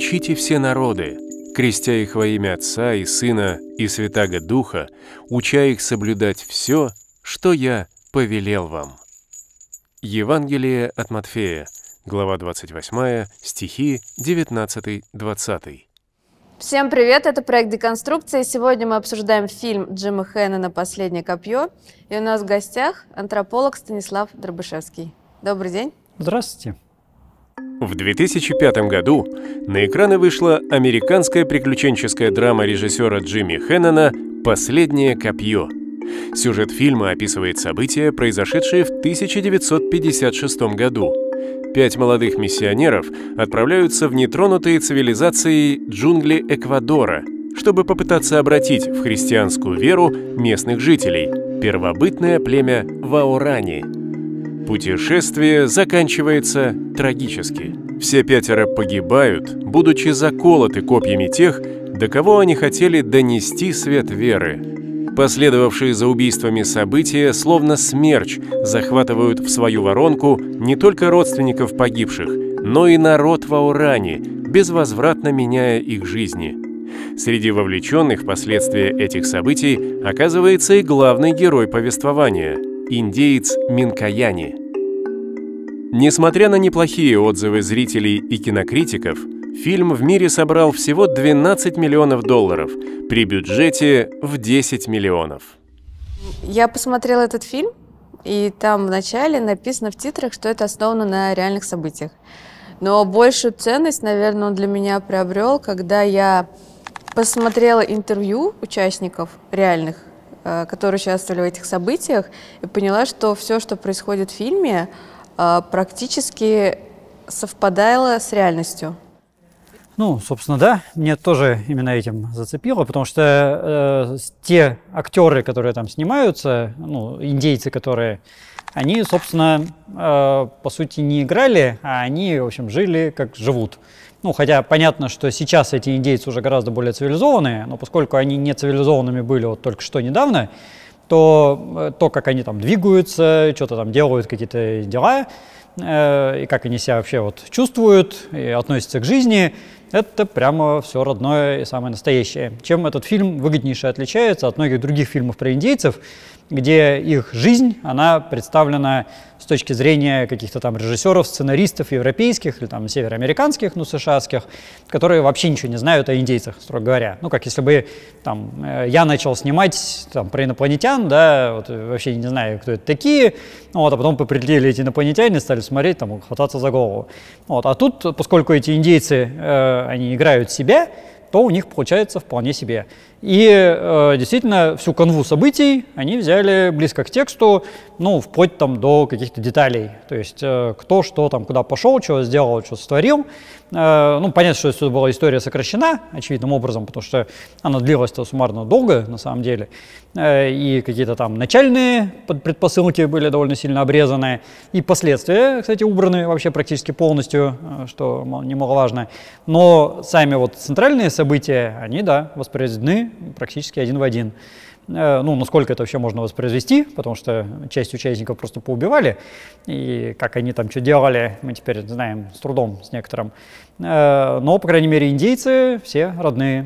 научите все народы, крестя их во имя Отца и Сына и Святаго Духа, уча их соблюдать все, что я повелел вам». Евангелие от Матфея, глава 28, стихи 19-20. Всем привет, это проект «Деконструкция». Сегодня мы обсуждаем фильм Джима Хэннона «Последнее копье». И у нас в гостях антрополог Станислав Дробышевский. Добрый день. Здравствуйте. В 2005 году на экраны вышла американская приключенческая драма режиссера Джимми Хэннона «Последнее копье». Сюжет фильма описывает события, произошедшие в 1956 году. 5 молодых миссионеров отправляются в нетронутые цивилизацией джунгли Эквадора, чтобы попытаться обратить в христианскую веру местных жителей, первобытное племя Ваорани. Путешествие заканчивается трагически. Все 5 погибают, будучи заколоты копьями тех, до кого они хотели донести свет веры. Последовавшие за убийствами события, словно смерч, захватывают в свою воронку не только родственников погибших, но и народ Ваорани, безвозвратно меняя их жизни. Среди вовлеченных в последствия этих событий оказывается и главный герой повествования – индеец Минкаяни. Несмотря на неплохие отзывы зрителей и кинокритиков, фильм в мире собрал всего $12 миллионов при бюджете в 10 миллионов. Я посмотрела этот фильм, и там в начале написано в титрах, что это основано на реальных событиях. Но большую ценность, наверное, он для меня приобрел, когда я посмотрела интервью участников реальных, которые участвовали в этих событиях, и поняла, что все, что происходит в фильме, практически совпадало с реальностью. Ну, собственно, да, мне тоже именно этим зацепило, потому что те актеры, которые там снимаются, ну, индейцы, которые, они, собственно, по сути, не играли, а они, в общем, жили, как живут. Ну, хотя понятно, что сейчас эти индейцы уже гораздо более цивилизованные, но поскольку они не цивилизованными были вот только что недавно, то как они там двигаются, что-то там делают, какие-то дела, и как они себя вообще вот чувствуют и относятся к жизни, это прямо все родное и самое настоящее. Чем этот фильм выгоднейше отличается от многих других фильмов про индейцев, где их жизнь, она представлена с точки зрения каких-то там режиссеров, сценаристов европейских или там североамериканских, ну, США-ских, которые вообще ничего не знают о индейцах, строго говоря. Ну, как если бы там я начал снимать там про инопланетян, да, вот, вообще не знаю, кто это такие, вот, а потом прилетели эти инопланетяне, стали смотреть, там, хвататься за голову. Вот, а тут, поскольку эти индейцы, они играют себя, то у них получается вполне себе. И действительно всю канву событий они взяли близко к тексту, ну, вплоть там до каких-то деталей. То есть кто что там, куда пошел, что сделал, что сотворил. Ну, понятно, что это была история сокращена очевидным образом, потому что она длилась-то суммарно долго, на самом деле. И какие-то там начальные предпосылки были довольно сильно обрезаны. И последствия, кстати, убраны вообще практически полностью, что немаловажно. Но сами вот центральные события, они, да, воспроизведены практически один в один. Ну, насколько это вообще можно воспроизвести, потому что часть участников просто поубивали, и как они там что делали, мы теперь знаем с трудом, с некоторым. Но, по крайней мере, индейцы все родные.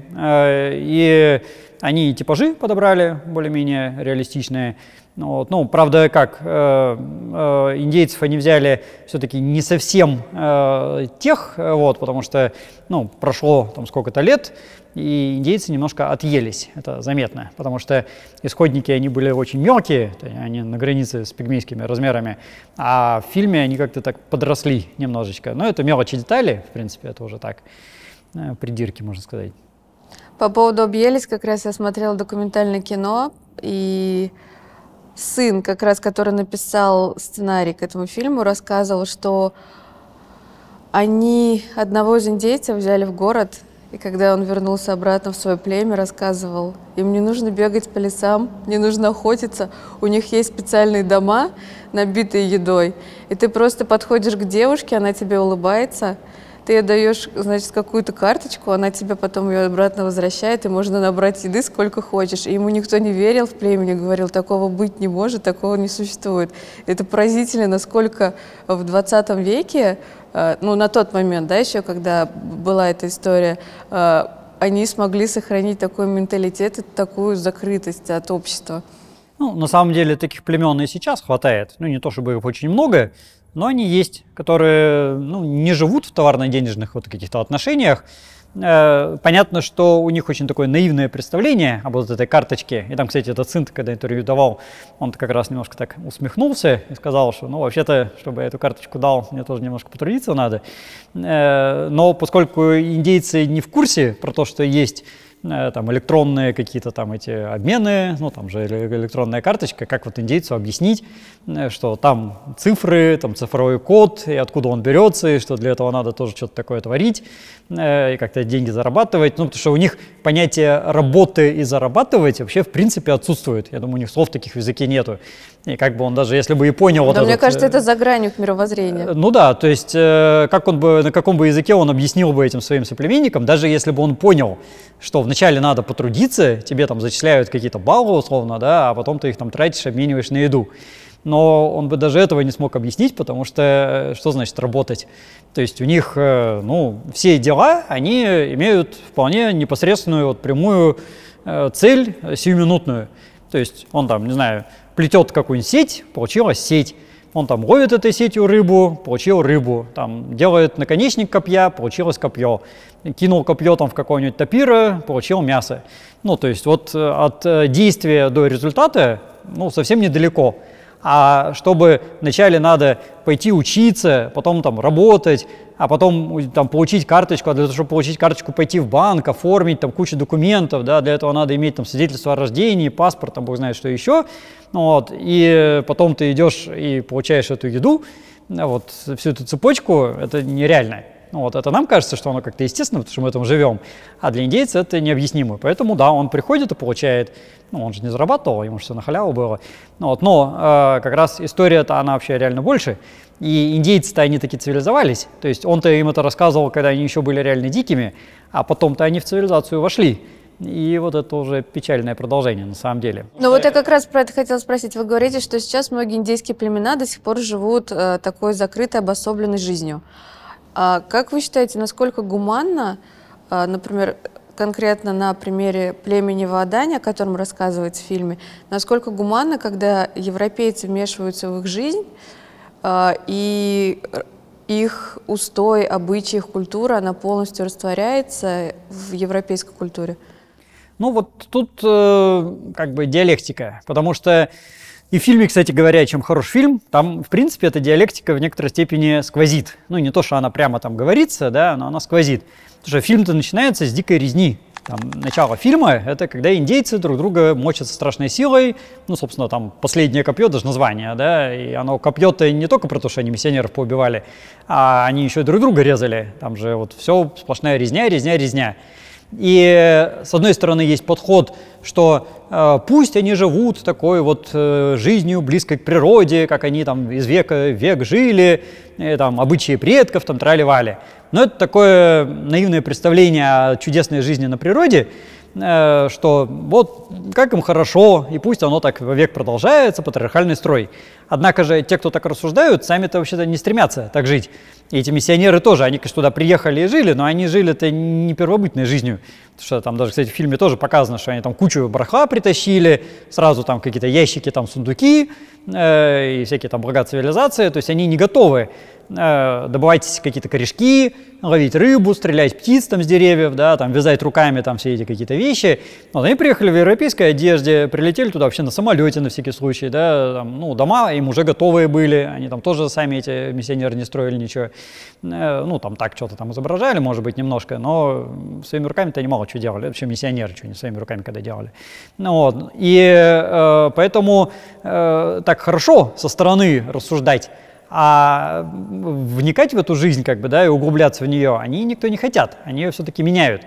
И они типажи подобрали более-менее реалистичные. Вот. Ну, правда, как индейцев они взяли все-таки не совсем тех, вот, потому что, ну, прошло там сколько-то лет, и индейцы немножко отъелись, это заметно, потому что исходники, они были очень мелкие, они на границе с пигмейскими размерами, а в фильме они как-то так подросли немножечко. Но это мелочи, детали, в принципе, это уже так, придирки, можно сказать. По поводу объелись, как раз я смотрела документальное кино, и сын, как раз, который написал сценарий к этому фильму, рассказывал, что они одного из индейцев взяли в город, и когда он вернулся обратно в свое племя, рассказывал, им не нужно бегать по лесам, не нужно охотиться, у них есть специальные дома, набитые едой, и ты просто подходишь к девушке, она тебе улыбается, ты даешь, значит, какую-то карточку, она тебе потом ее обратно возвращает, и можно набрать еды сколько хочешь. И ему никто не верил в племени, говорил, такого быть не может, такого не существует. Это поразительно, насколько в 20 веке, ну, на тот момент, да, еще когда была эта история, они смогли сохранить такой менталитет и такую закрытость от общества. Ну, на самом деле таких племен и сейчас хватает. Ну, не то чтобы их очень много, но они есть, которые, ну, не живут в товарно-денежных вот каких-то отношениях. Понятно, что у них очень такое наивное представление об вот этой карточке. И там, кстати, этот сын, когда интервью давал, он как раз немножко так усмехнулся и сказал, что, ну, вообще-то, чтобы я эту карточку дал, мне тоже немножко потрудиться надо. Но поскольку индейцы не в курсе про то, что есть там электронные какие-то там эти обмены, ну там же электронная карточка, как вот индейцу объяснить, что там цифры, там цифровой код, и откуда он берется, и что для этого надо тоже что-то такое творить, и как-то деньги зарабатывать, ну потому что у них понятие работы и зарабатывать вообще в принципе отсутствует, я думаю, у них слов таких в языке нету, и как бы он даже, если бы и понял... Да, вот мне этот, кажется, это за гранью их мировоззрения. Ну да, то есть как он бы, на каком бы языке он объяснил бы этим своим соплеменникам, даже если бы он понял, что вначале надо потрудиться, тебе там зачисляют какие-то баллы условно, да, а потом ты их там тратишь, обмениваешь на еду. Но он бы даже этого не смог объяснить, потому что что значит работать? То есть у них, ну, все дела, они имеют вполне непосредственную, вот, прямую цель сиюминутную. То есть он там, не знаю, плетет какую-нибудь сеть, получилась сеть. Он там ловит этой сетью рыбу, получил рыбу, там делает наконечник копья, получилось копье, кинул копье там в какого-нибудь тапира, получил мясо. Ну, то есть вот от действия до результата, ну, совсем недалеко. А чтобы вначале надо пойти учиться, потом там работать, а потом там получить карточку, а для того, чтобы получить карточку, пойти в банк, оформить там кучу документов, да, для этого надо иметь там свидетельство о рождении, паспорт, там бог знает что еще, вот, и потом ты идешь и получаешь эту еду, вот, всю эту цепочку, это нереально. Ну, вот, это нам кажется, что оно как-то естественно, потому что мы в этом живем, а для индейца это необъяснимо. Поэтому, да, он приходит и получает, ну, он же не зарабатывал, ему же все на халяву было. Ну, вот, но как раз история-то, она вообще реально больше. И индейцы-то, они таки цивилизовались. То есть он-то им это рассказывал, когда они еще были реально дикими, а потом-то они в цивилизацию вошли. И вот это уже печальное продолжение на самом деле. Ну вот я как раз про это хотела спросить. Вы говорите, что сейчас многие индейские племена до сих пор живут такой закрытой, обособленной жизнью. А как вы считаете, насколько гуманно, например, конкретно на примере племени Ваадани, о котором рассказывается в фильме, насколько гуманно, когда европейцы вмешиваются в их жизнь, и их устой, обычаи, их культура, она полностью растворяется в европейской культуре? Ну вот тут как бы диалектика, потому что и в фильме, кстати говоря, чем хорош фильм, там, в принципе, эта диалектика в некоторой степени сквозит. Ну, не то, что она прямо там говорится, да, но она сквозит. Потому что фильм-то начинается с дикой резни. Там, начало фильма — это когда индейцы друг друга мочат со страшной силой. Ну, собственно, там последнее копье, даже название, да, и оно копье-то не только про то, что они миссионеров поубивали, а они еще и друг друга резали. Там же вот все сплошная резня, резня, резня. И с одной стороны есть подход, что пусть они живут такой вот жизнью близкой к природе, как они там из века в век жили, там обычаи предков, там трали-вали. Но это такое наивное представление о чудесной жизни на природе, что вот как им хорошо, и пусть оно так век продолжается, патриархальный строй. Однако же те, кто так рассуждают, сами-то вообще-то не стремятся так жить. И эти миссионеры тоже, они, конечно, туда приехали и жили, но они жили-то не первобытной жизнью. Потому что там даже, кстати, в фильме тоже показано, что они там кучу барахла притащили, сразу там какие-то ящики, там сундуки и всякие там блага цивилизации. То есть они не готовы добывать какие-то корешки, ловить рыбу, стрелять птиц там с деревьев, да, там вязать руками там все эти какие-то вещи. Вот они приехали в европейской одежде, прилетели туда вообще на самолете на всякий случай, да, там, ну, дома им уже готовые были, они там тоже сами эти миссионеры не строили ничего. Ну, там так что-то там изображали, может быть, немножко, но своими руками-то они мало чего делали, вообще миссионеры что не своими руками когда делали. Ну, вот. И поэтому так хорошо со стороны рассуждать, а вникать в эту жизнь, как бы, да, и углубляться в нее, они никто не хотят, они ее все-таки меняют.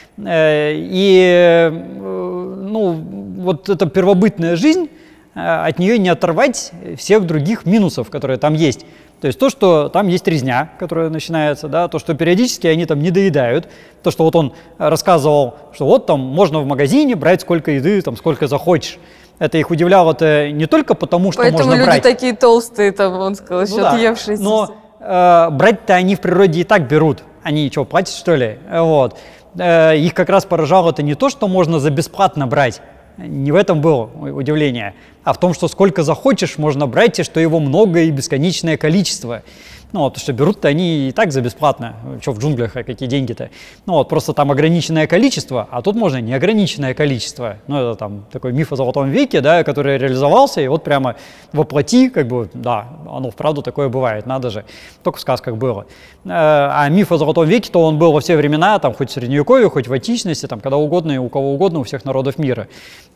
И, ну, вот эта первобытная жизнь, от нее не оторвать всех других минусов, которые там есть. То есть то, что там есть резня, которая начинается, да, то, что периодически они там не доедают, то, что вот он рассказывал, что вот там можно в магазине брать сколько еды, там сколько захочешь. Это их удивляло-то не только потому, что Поэтому можно брать. люди такие толстые, там, он сказал, еще да, отъевшиеся. но брать-то они в природе и так берут. Они что, платят, что ли? Вот. Их как раз поражало это не то, что можно за бесплатно брать. Не в этом было удивление, а в том, что сколько захочешь можно брать, и что его много и бесконечное количество. Ну вот, потому что берут-то они и так за бесплатно. Что в джунглях, а какие деньги-то? Ну вот, просто там ограниченное количество, а тут можно неограниченное количество. Ну это там такой миф о Золотом веке, да, который реализовался, и вот прямо воплоти, как бы, да, оно вправду такое бывает, надо же. Только в сказках было. А миф о Золотом веке, то он был во все времена, там, хоть в Средневековье, хоть в Античности, там, когда угодно и у кого угодно, у всех народов мира.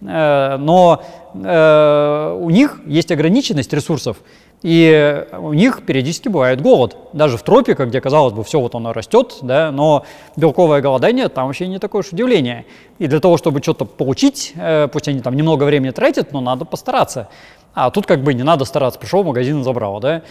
Но у них есть ограниченность ресурсов, и у них периодически бывает голод. Даже в тропиках, где, казалось бы, все вот оно растет, да, но белковое голодание там вообще не такое уж удивление. И для того, чтобы что-то получить, пусть они там немного времени тратят, но надо постараться. А тут как бы не надо стараться, пришел в магазин и забрал, да.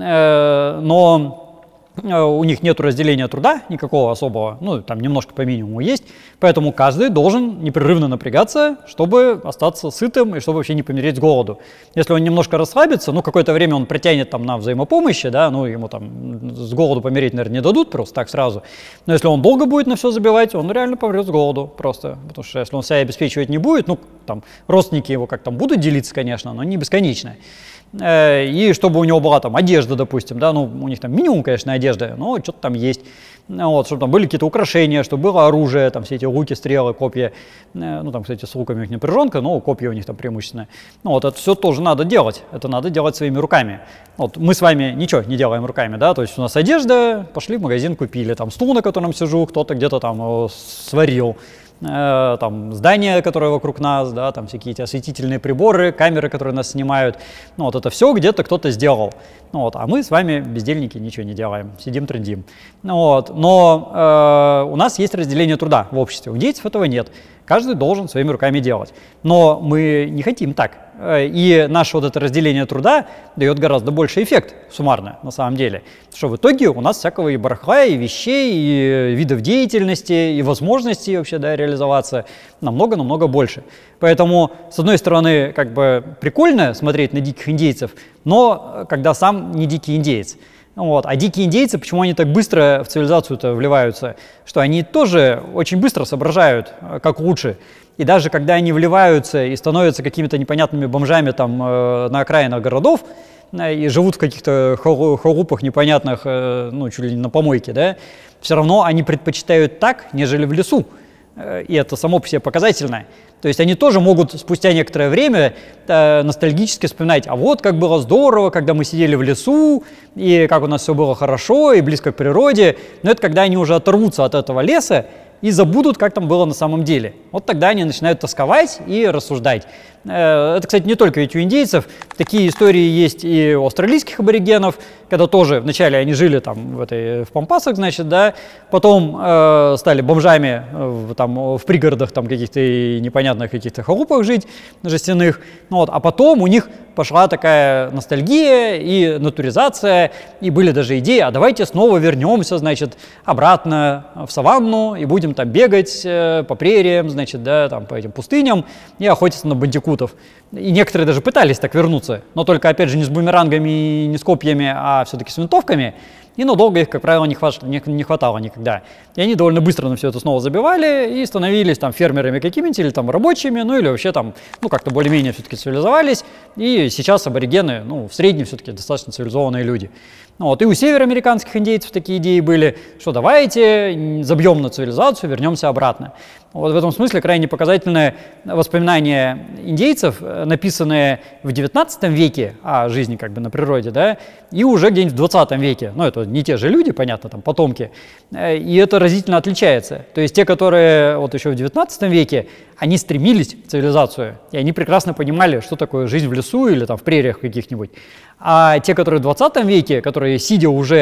Но у них нет разделения труда никакого особого, ну, там немножко по минимуму есть, поэтому каждый должен непрерывно напрягаться, чтобы остаться сытым и чтобы вообще не помереть с голоду. Если он немножко расслабится, ну, какое-то время он протянет там на взаимопомощи, да, ну, ему там с голоду помереть, наверное, не дадут просто так сразу, но если он долго будет на все забивать, он реально помрет с голоду просто, потому что если он себя обеспечивать не будет, ну, там, родственники его как там будут делиться, конечно, но не бесконечно. И чтобы у него была там одежда, допустим, да, ну, у них там минимум, конечно, одежды, но что-то там есть, вот, чтобы там были какие-то украшения, чтобы было оружие, там все эти луки, стрелы, копья, ну, там, кстати, с луками у них напряженка, но копья у них там преимущественно, ну, вот, это все тоже надо делать, это надо делать своими руками. Вот, мы с вами ничего не делаем руками, да, то есть у нас одежда, пошли в магазин, купили, там, стул, на котором сижу, кто-то где-то там сварил, там здания, которые вокруг нас, да, там всякие эти осветительные приборы, камеры, которые нас снимают, ну, вот это все где-то кто-то сделал, ну, вот, а мы с вами, бездельники, ничего не делаем, сидим, трындим, ну, вот, но у нас есть разделение труда в обществе, у индейцев этого нет, каждый должен своими руками делать, но мы не хотим так, и наше вот это разделение труда дает гораздо больший эффект суммарно, на самом деле, что в итоге у нас всякого и барахла, и вещей, и видов деятельности, и возможностей вообще, да, реализоваться намного-намного больше. Поэтому, с одной стороны, как бы прикольно смотреть на диких индейцев, но когда сам не дикий индеец. Вот. А дикие индейцы, почему они так быстро в цивилизацию-то вливаются? Что они тоже очень быстро соображают, как лучше. И даже когда они вливаются и становятся какими-то непонятными бомжами там, на окраинах городов, и живут в каких-то халупах непонятных, ну, чуть ли не на помойке, да, все равно они предпочитают так, нежели в лесу. И это само по себе показательно. То есть они тоже могут спустя некоторое время ностальгически вспоминать, а вот как было здорово, когда мы сидели в лесу, и как у нас все было хорошо, и близко к природе. Но это когда они уже оторвутся от этого леса и забудут, как там было на самом деле. Вот тогда они начинают тосковать и рассуждать. Это, кстати, не только ведь у индейцев. Такие истории есть и у австралийских аборигенов, когда тоже вначале они жили там в Пампасах, значит, да, потом стали бомжами там, в пригородах там каких-то непонятных каких-то халупах жить, жестяных, вот, а потом у них пошла такая ностальгия и натуризация, и были даже идеи, а давайте снова вернемся, значит, обратно в саванну и будем там бегать по прериям, значит, да, там по этим пустыням и охотиться на бандикутов. И некоторые даже пытались так вернуться, но только, опять же, не с бумерангами, не с копьями, а все-таки с винтовками. И, ну, долго их, как правило, не хватало никогда. И они довольно быстро на все это снова забивали и становились там фермерами какими-нибудь или там рабочими, ну, или вообще там, ну, как-то более-менее все-таки цивилизовались. И сейчас аборигены, ну, в среднем все-таки достаточно цивилизованные люди. Ну, вот, и у североамериканских индейцев такие идеи были, что давайте забьем на цивилизацию, вернемся обратно. Вот в этом смысле крайне показательное воспоминания индейцев, написанные в XIX веке о жизни как бы на природе, да, и уже где-нибудь в XX веке. Ну, это не те же люди, понятно, там потомки. И это разительно отличается. То есть те, которые вот еще в XIX веке, они стремились в цивилизацию, и они прекрасно понимали, что такое жизнь в лесу или там в прериях каких-нибудь. А те, которые в 20 веке, которые, сидя уже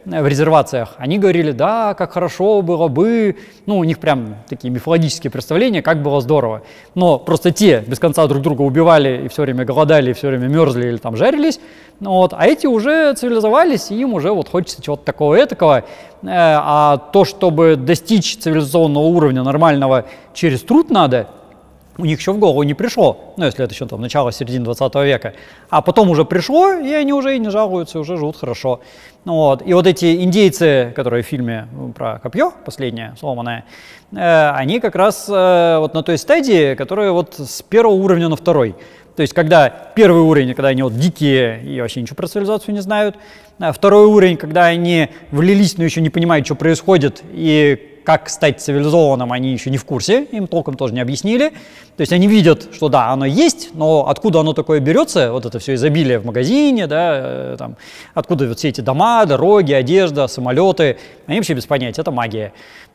в резервациях, они говорили, да, как хорошо было бы, ну, у них прям такие мифологические представления, как было здорово. Но просто те без конца друг друга убивали и все время голодали, и все время мерзли или там жарились, вот, а эти уже цивилизовались, и им уже вот хочется чего-то такого этакого. А то, чтобы достичь цивилизационного уровня нормального через труд надо, у них еще в голову не пришло, ну, если это еще там начало-середины 20 века. А потом уже пришло, и они уже и не жалуются, уже живут хорошо. Вот. И вот эти индейцы, которые в фильме про копье, последнее, сломанное, они как раз вот на той стадии, которая вот с первого уровня на второй. То есть, когда первый уровень, когда они вот дикие и вообще ничего про цивилизацию не знают. Второй уровень, когда они влились, но еще не понимают, что происходит, и как стать цивилизованным, они еще не в курсе, им толком тоже не объяснили. То есть они видят, что да, оно есть, но откуда оно такое берется, вот это все изобилие в магазине, да, там, откуда вот все эти дома, дороги, одежда, самолеты, они вообще без понятия, это магия.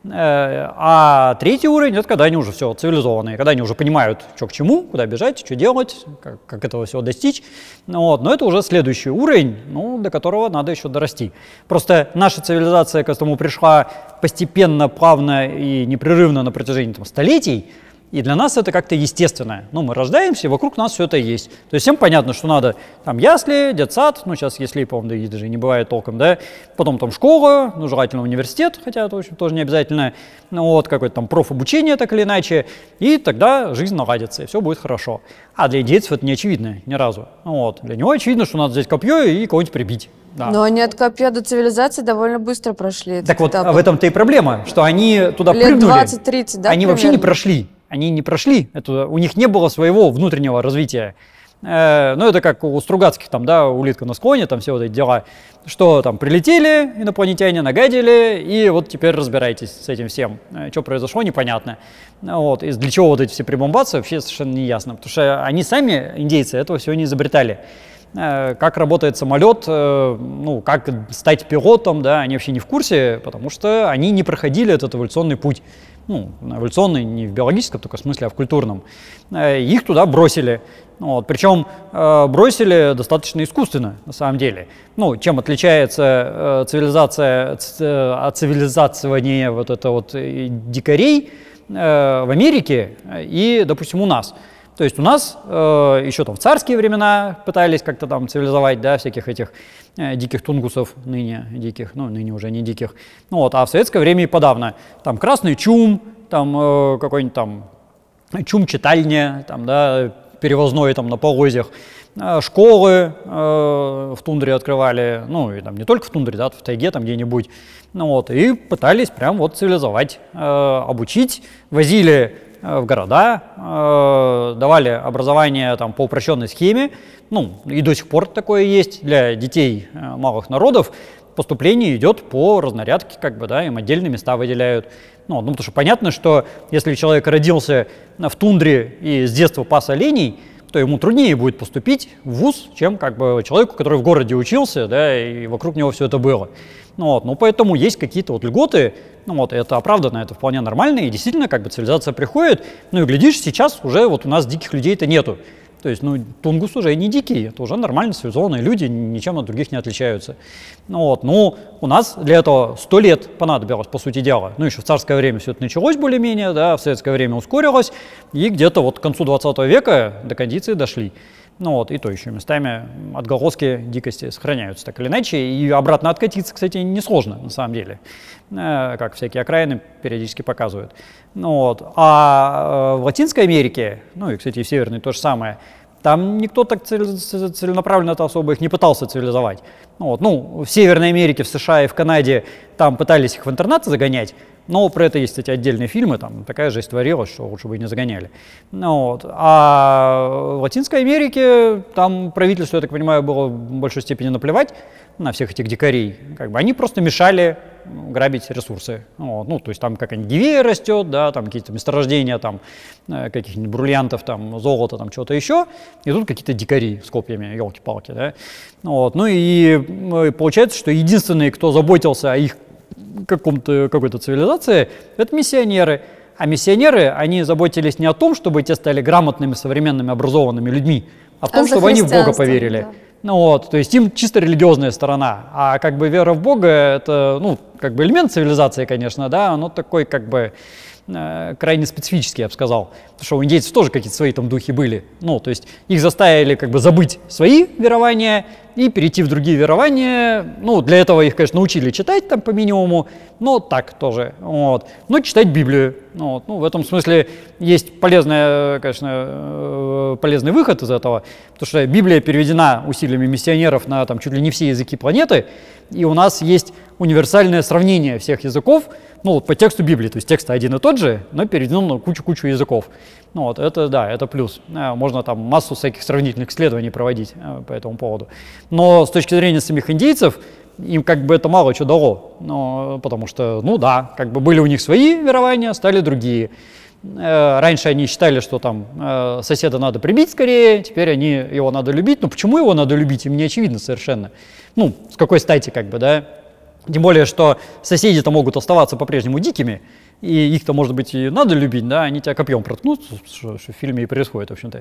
А третий уровень – это когда они уже все цивилизованные, когда они уже понимают, что к чему, куда бежать, что делать, как этого всего достичь. Вот. Но это уже следующий уровень, ну, до которого надо еще дорасти. Просто наша цивилизация к этому пришла постепенно, плавно и непрерывно на протяжении там, столетий. И для нас это как-то естественно. Ну, мы рождаемся, и вокруг нас все это есть. То есть всем понятно, что надо там ясли, детсад, ну, сейчас яслей, по-моему, да, даже не бывает толком, да, потом там школа, ну, желательно университет, хотя это, в общем, тоже не обязательно, ну, вот, какое-то там профобучение, так или иначе, и тогда жизнь наладится, и все будет хорошо. А для индейцев это не очевидно ни разу. Вот. Для него очевидно, что надо взять копье и кого-нибудь прибить. Да. Но они от копья до цивилизации довольно быстро прошли. Так вот, в этом-то и проблема, что они туда лет прыгнули. 20-30, да, они примерно? вообще не прошли. Они не прошли, это, у них не было своего внутреннего развития. Ну, это как у Стругацких, там, да, улитка на склоне, там все вот эти дела, что там прилетели инопланетяне, нагадили, и вот теперь разбирайтесь с этим всем. Что произошло, непонятно. Вот. И для чего вот эти все прибамбасы, вообще совершенно не ясно, потому что они сами, индейцы, этого всего не изобретали. Как работает самолет, ну, как стать пилотом, да, они вообще не в курсе, потому что они не проходили этот эволюционный путь. Ну, эволюционный не в биологическом только смысле, а в культурном. Их туда бросили. Вот. Причем бросили достаточно искусственно, на самом деле. Ну, чем отличается цивилизация от цивилизации вот это вот дикарей в Америке и, допустим, у нас. То есть у нас еще там в царские времена пытались как-то там цивилизовать, да, всяких этих диких тунгусов, ныне диких, ну, ныне уже не диких. Ну, вот, а в советское время и подавно. Там красный чум, там какой-нибудь там чум-читальня, там, да, перевозной там на полозьях. Школы в тундре открывали, ну, и там не только в тундре, да, в тайге там где-нибудь. Ну, вот, и пытались прям вот цивилизовать, обучить, возили в города, давали образование там, по упрощенной схеме, ну, и до сих пор такое есть для детей малых народов, поступление идет по разнарядке, как бы, да, им отдельные места выделяют. Ну, потому что понятно, что если человек родился в тундре и с детства пас оленей, то ему труднее будет поступить в вуз, чем как бы человеку, который в городе учился, да, и вокруг него все это было. Ну, вот, ну, поэтому есть какие-то вот льготы, ну, вот, это оправданно, это вполне нормально, и действительно, как бы, цивилизация приходит, ну, и глядишь, сейчас уже вот у нас диких людей-то нету. То есть, ну, тунгус уже не дикие, это уже нормально цивилизованные люди, ничем от других не отличаются. Ну, вот, ну, у нас для этого 100 лет понадобилось, по сути дела. Ну, еще в царское время все это началось более-менее, да, в советское время ускорилось, и где-то вот к концу 20 века до кондиции дошли. Ну вот, и то еще местами отголоски дикости сохраняются так или иначе, и обратно откатиться, кстати, несложно на самом деле, как всякие окраины периодически показывают. Ну вот, а в Латинской Америке, ну и, кстати, и в Северной то же самое, там никто так целенаправленно-то особо их не пытался цивилизовать. Ну, вот, ну, в Северной Америке, в США и в Канаде там пытались их в интернаты загонять, но про это есть, кстати, отдельные фильмы, там такая жизнь творилась, что лучше бы и не загоняли. Ну, вот. А в Латинской Америке там правительству, я так понимаю, было в большей степени наплевать на всех этих дикарей. Как бы они просто мешали грабить ресурсы. Вот. Ну, то есть там какая-нибудь гивея растет, да, там какие-то месторождения там, каких-нибудь бриллиантов, там, золота, там, чего-то еще, и тут какие-то дикари с копьями, елки-палки. Да. Вот. Ну и получается, что единственные, кто заботился о их какой-то цивилизации, это миссионеры. А миссионеры, они заботились не о том, чтобы те стали грамотными, современными, образованными людьми, а в том, чтобы они в Бога поверили. Да. Ну, вот, то есть им чисто религиозная сторона, а как бы вера в Бога — это, ну, как бы элемент цивилизации, конечно, да, но такой как бы крайне специфический, я бы сказал. Потому что у индейцев тоже какие-то свои там духи были. Ну, то есть их заставили как бы забыть свои верования и перейти в другие верования. Ну, для этого их, конечно, научили читать там по минимуму, но так тоже. Вот. Но читать Библию. Вот. Ну, в этом смысле есть полезный, конечно, полезный выход из этого, потому что Библия переведена усилиями миссионеров на там чуть ли не все языки планеты, и у нас есть универсальное сравнение всех языков, ну, вот по тексту Библии, то есть текст один и тот же, но переведен на кучу-кучу языков. Ну, вот, это, да, это плюс. Можно там массу всяких сравнительных исследований проводить по этому поводу. Но с точки зрения самих индейцев, им как бы это мало чего дало, ну, потому что, ну да, как бы были у них свои верования, стали другие. Раньше они считали, что там соседа надо прибить скорее, теперь его надо любить. Ну, почему его надо любить, им не очевидно совершенно. Ну, с какой стати, как бы, да. Тем более, что соседи-то могут оставаться по-прежнему дикими, и их-то, может быть, и надо любить, да, они тебя копьем проткнут, что в фильме и происходит, в общем-то.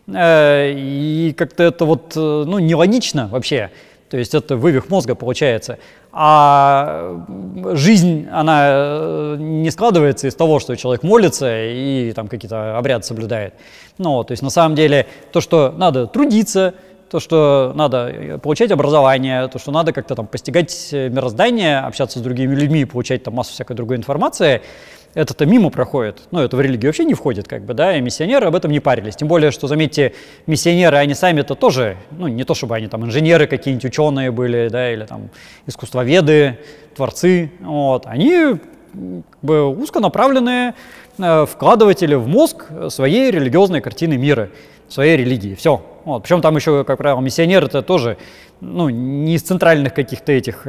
И как-то это вот, ну, нелогично вообще. То есть это вывих мозга получается. А жизнь, она не складывается из того, что человек молится и там какие-то обряды соблюдает. Ну, то есть на самом деле то, что надо трудиться, то, что надо получать образование, то, что надо как-то там постигать мироздание, общаться с другими людьми, получать там массу всякой другой информации, это-то мимо проходит. Ну, это в религию вообще не входит, как бы, да, и миссионеры об этом не парились. Тем более, что, заметьте, миссионеры, они сами-то тоже, ну, не то чтобы они там инженеры какие-нибудь, ученые были, да, или там искусствоведы, творцы, вот, они как бы узконаправленные вкладыватели в мозг своей религиозной картины мира, своей религии, все. Вот. Причем там еще, как правило, миссионеры-то тоже, ну, не из центральных каких-то этих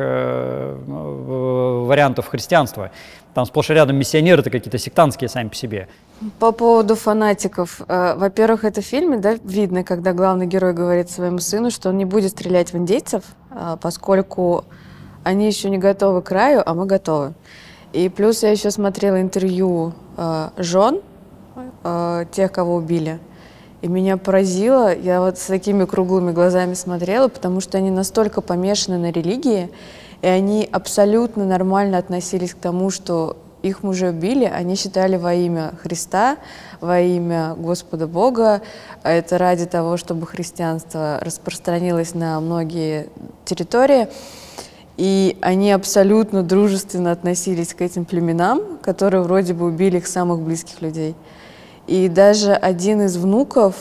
вариантов христианства. Там сплошь и рядом миссионеры-то какие-то сектантские сами по себе. По поводу фанатиков. Во-первых, это в фильме, да, видно, когда главный герой говорит своему сыну, что он не будет стрелять в индейцев, поскольку они еще не готовы к раю, а мы готовы. И плюс я еще смотрела интервью жен тех, кого убили. И меня поразило, я вот с такими круглыми глазами смотрела, потому что они настолько помешаны на религии, и они абсолютно нормально относились к тому, что их мужи убили, они считали во имя Христа, во имя Господа Бога, это ради того, чтобы христианство распространилось на многие территории. И они абсолютно дружественно относились к этим племенам, которые вроде бы убили их самых близких людей. И даже один из внуков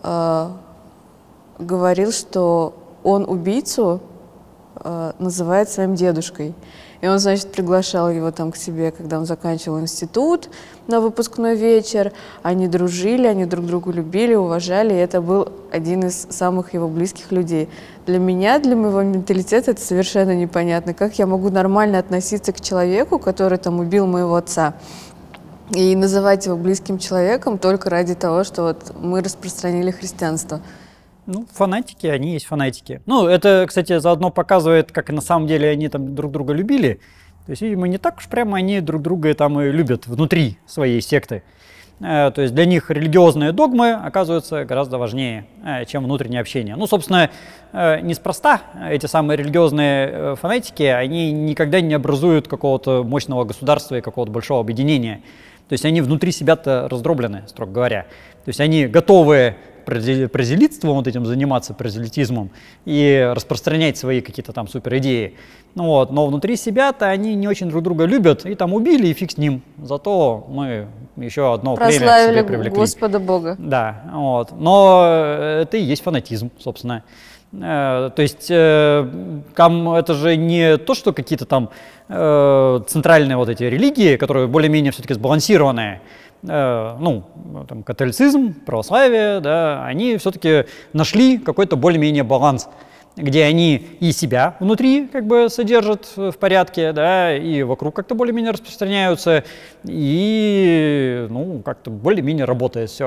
говорил, что он убийцу называет своим дедушкой. И он, значит, приглашал его там к себе, когда он заканчивал институт на выпускной вечер. Они дружили, они друг друга любили, уважали, и это был один из самых его близких людей. Для меня, для моего менталитета это совершенно непонятно. Как я могу нормально относиться к человеку, который там убил моего отца, и называть его близким человеком только ради того, что вот мы распространили христианство. Ну, фанатики, они есть фанатики. Ну, это, кстати, заодно показывает, как на самом деле они там друг друга любили. То есть, видимо, не так уж прямо они друг друга там и любят внутри своей секты. То есть для них религиозные догмы оказываются гораздо важнее, чем внутреннее общение. Ну, собственно, неспроста эти самые религиозные фанатики, они никогда не образуют какого-то мощного государства и какого-то большого объединения. То есть они внутри себя-то раздроблены, строго говоря. То есть они готовы прозелитством вот этим заниматься, прозелитизмом, и распространять свои какие-то там супер идеи. Ну вот, но внутри себя-то они не очень друг друга любят, и там убили, и фиг с ним. Зато мы еще одно племя к себе привлекли. Господа Бога. Да, вот. Но это и есть фанатизм, собственно. То есть там это же не то, что какие-то там центральные вот эти религии, которые более-менее все-таки сбалансированные, ну, там, католицизм, православие, да, они все-таки нашли какой-то более-менее баланс, где они и себя внутри как бы содержат в порядке, да, и вокруг как-то более-менее распространяются, и, ну, как-то более-менее работает все.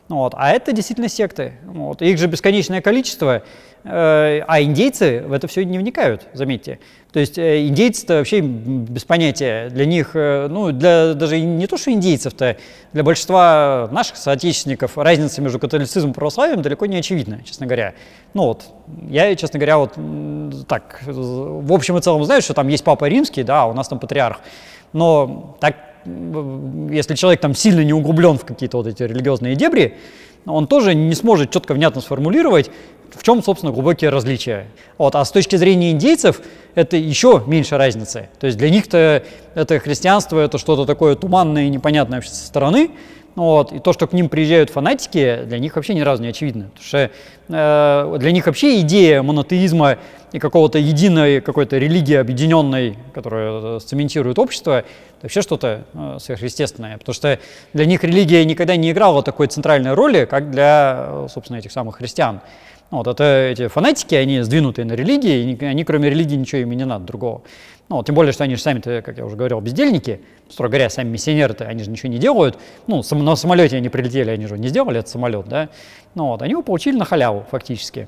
Вот. А это действительно секты. Вот. Их же бесконечное количество, а индейцы в это все не вникают, заметьте. То есть индейцы-то вообще без понятия. Для них, ну, даже не то, что индейцев-то, для большинства наших соотечественников разница между католицизмом и православием далеко не очевидна, честно говоря. Ну вот, я, честно говоря, вот так, в общем и целом знаю, что там есть Папа Римский, да, у нас там патриарх. Но так, если человек там сильно не углублен в какие-то вот эти религиозные дебри, он тоже не сможет четко, внятно сформулировать, в чем, собственно, глубокие различия. Вот. А с точки зрения индейцев это еще меньше разницы. То есть для них-то это христианство, это что-то такое туманное и непонятное вообще со стороны. Вот. И то, что к ним приезжают фанатики, для них вообще ни разу не очевидно. Потому что для них вообще идея монотеизма и какого-то единой какой-то религии объединенной, которая цементирует общество, это вообще что-то сверхъестественное. Потому что для них религия никогда не играла такой центральной роли, как для, собственно, этих самых христиан. Вот, это эти фанатики, они сдвинутые на религии, и они кроме религии ничего им и не надо другого. Ну, тем более, что они же сами-то, как я уже говорил, бездельники, строго говоря, сами миссионеры-то, они же ничего не делают. Ну, на самолете они прилетели, они же не сделали этот самолет, да. Ну, вот, они его получили на халяву фактически.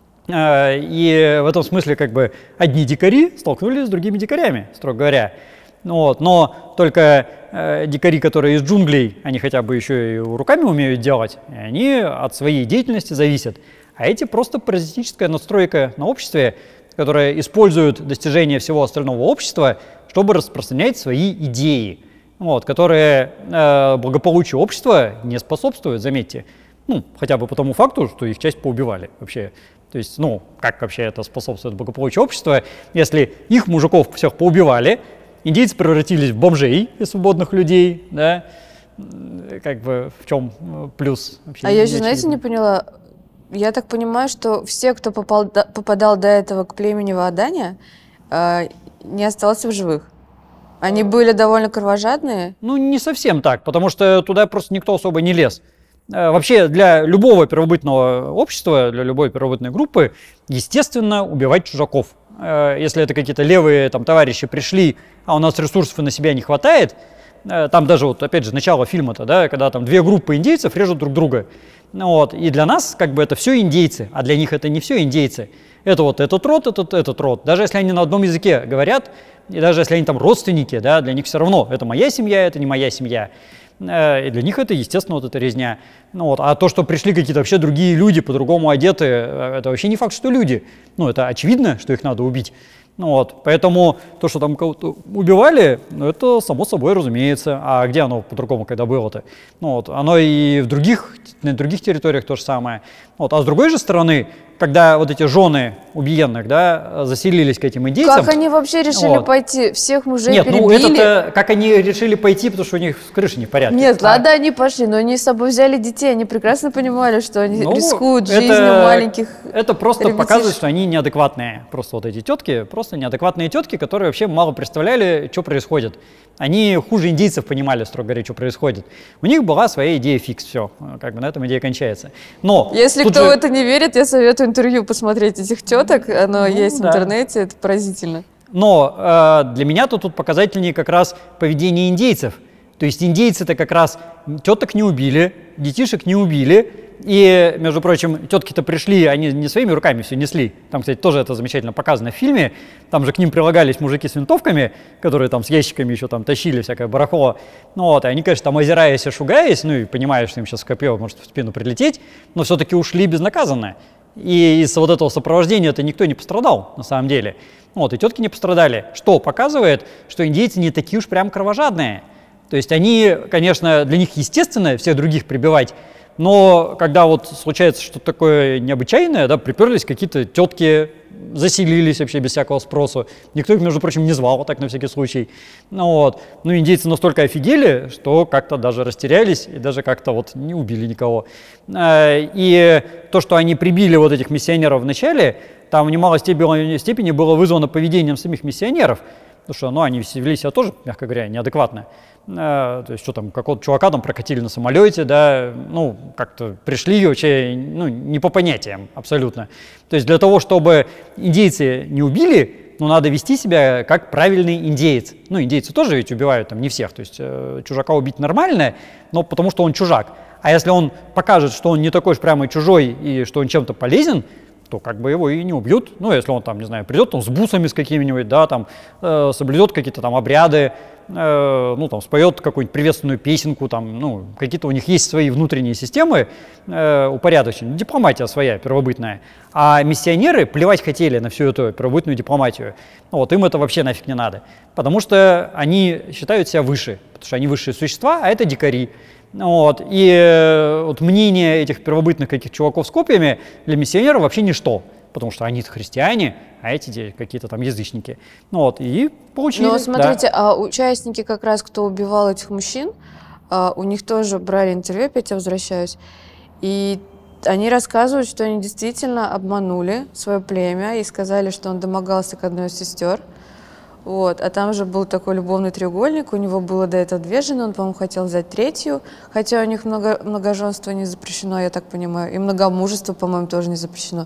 И в этом смысле как бы одни дикари столкнулись с другими дикарями, строго говоря. Вот, но только дикари, которые из джунглей, они хотя бы еще и руками умеют делать, и они от своей деятельности зависят. А эти просто паразитическая настройка на обществе, которая использует достижения всего остального общества, чтобы распространять свои идеи, вот, которые благополучию общества не способствуют, заметьте. Ну, хотя бы по тому факту, что их часть поубивали вообще. То есть, ну, как вообще это способствует благополучию общества, если их мужиков всех поубивали, индейцы превратились в бомжей и свободных людей, да, как бы в чем плюс? Вообще, а я еще, знаете, не поняла. Я так понимаю, что все, кто попадал до этого к племени Ваадания, не остался в живых. Они были довольно кровожадные. Ну, не совсем так, потому что туда просто никто особо не лез. Вообще для любого первобытного общества, для любой первобытной группы, естественно, убивать чужаков. Если это какие-то левые там товарищи пришли, а у нас ресурсов на себя не хватает, там даже вот опять же начало фильма-то, да, когда там две группы индейцев режут друг друга. Вот. И для нас как бы это все индейцы, а для них это не все индейцы. Это вот этот род, этот род. Даже если они на одном языке говорят, и даже если они там родственники, да, для них все равно это моя семья, это не моя семья. И для них это, естественно, вот эта резня. Ну, вот. А то, что пришли какие-то вообще другие люди, по-другому одеты, это вообще не факт, что люди. Ну, это очевидно, что их надо убить. Ну, вот. Поэтому то, что там кого-то убивали, ну, это само собой разумеется. А где оно по-другому, когда было-то? Ну, вот. Оно и на других территориях то же самое. Вот. А с другой же стороны, когда вот эти жены убиенных, да, заселились к этим индейцам. Как они вообще решили пойти? Всех мужей Нет, перебили? ну это как они решили пойти, потому что у них с крыши не в порядке. Нет, ладно, они пошли, но они с собой взяли детей, они прекрасно понимали, что они рискуют жизнью маленьких Это просто ребятишек. показывает, что они неадекватные. Просто вот эти тетки, просто неадекватные тетки, которые вообще мало представляли, что происходит. Они хуже индейцев понимали, строго говоря, что происходит. У них была своя идея фикс, все, как бы на этом идея кончается. Но если кто в это не верит, я советую интервью посмотреть этих теток, оно есть в интернете, это поразительно. Но для меня-то тут показательнее как раз поведение индейцев. То есть индейцы-то как раз теток не убили, детишек не убили. И, между прочим, тетки-то пришли, они не своими руками все несли. Там, кстати, тоже это замечательно показано в фильме. Там же к ним прилагались мужики с винтовками, которые там с ящиками еще там тащили всякое барахло. Ну вот, и они, конечно, там озираясь и шугаясь, ну и понимая, что им сейчас копье может в спину прилететь, но все-таки ушли безнаказанно. И из вот этого сопровождения-то никто не пострадал, на самом деле. Вот, и тетки не пострадали, что показывает, что индейцы не такие уж прям кровожадные. То есть они, конечно, для них естественно всех других прибивать, но когда вот случается что-то такое необычайное, да, приперлись какие-то тетки, заселились вообще без всякого спросу. Никто их, между прочим, не звал, так на всякий случай. Ну, вот. Ну, индейцы настолько офигели, что как-то даже растерялись и даже как-то вот не убили никого. И то, что они прибили вот этих миссионеров в начале, там в немалой степени было вызвано поведением самих миссионеров. Потому что, ну, они вели себя тоже, мягко говоря, неадекватно. То есть, что там, какого-то чувака там прокатили на самолете, да, ну, как-то пришли вообще, ну, не по понятиям абсолютно. То есть, для того, чтобы индейцы не убили, ну, надо вести себя как правильный индеец. Ну, индейцы тоже ведь убивают там не всех, то есть, чужака убить нормально, но потому что он чужак. А если он покажет, что он не такой уж прямо чужой и что он чем-то полезен, то как бы его и не убьют. Ну, если он там, не знаю, придет там с бусами с какими-нибудь, да, там соблюдет какие-то там обряды, ну, там, споет какую-нибудь приветственную песенку, там, ну, какие-то у них есть свои внутренние системы упорядоченные, дипломатия своя, первобытная. А миссионеры плевать хотели на всю эту первобытную дипломатию. Ну, вот им это вообще нафиг не надо. Потому что они считают себя выше, потому что они высшие существа, а это дикари. Вот. И вот мнение этих первобытных каких чуваков с копьями для миссионеров вообще ничто. Потому что они христиане, а эти какие-то там язычники. Ну, вот, и получили. Но смотрите, да. А участники как раз, кто убивал этих мужчин, у них тоже брали интервью, опять я возвращаюсь, и они рассказывают, что они действительно обманули свое племя и сказали, что он домогался к одной из сестер. Вот. А там же был такой любовный треугольник, у него было до этого 2 жены, он, по-моему, хотел взять 3-ю, хотя у них многоженство не запрещено, я так понимаю, и многомужество, по-моему, тоже не запрещено.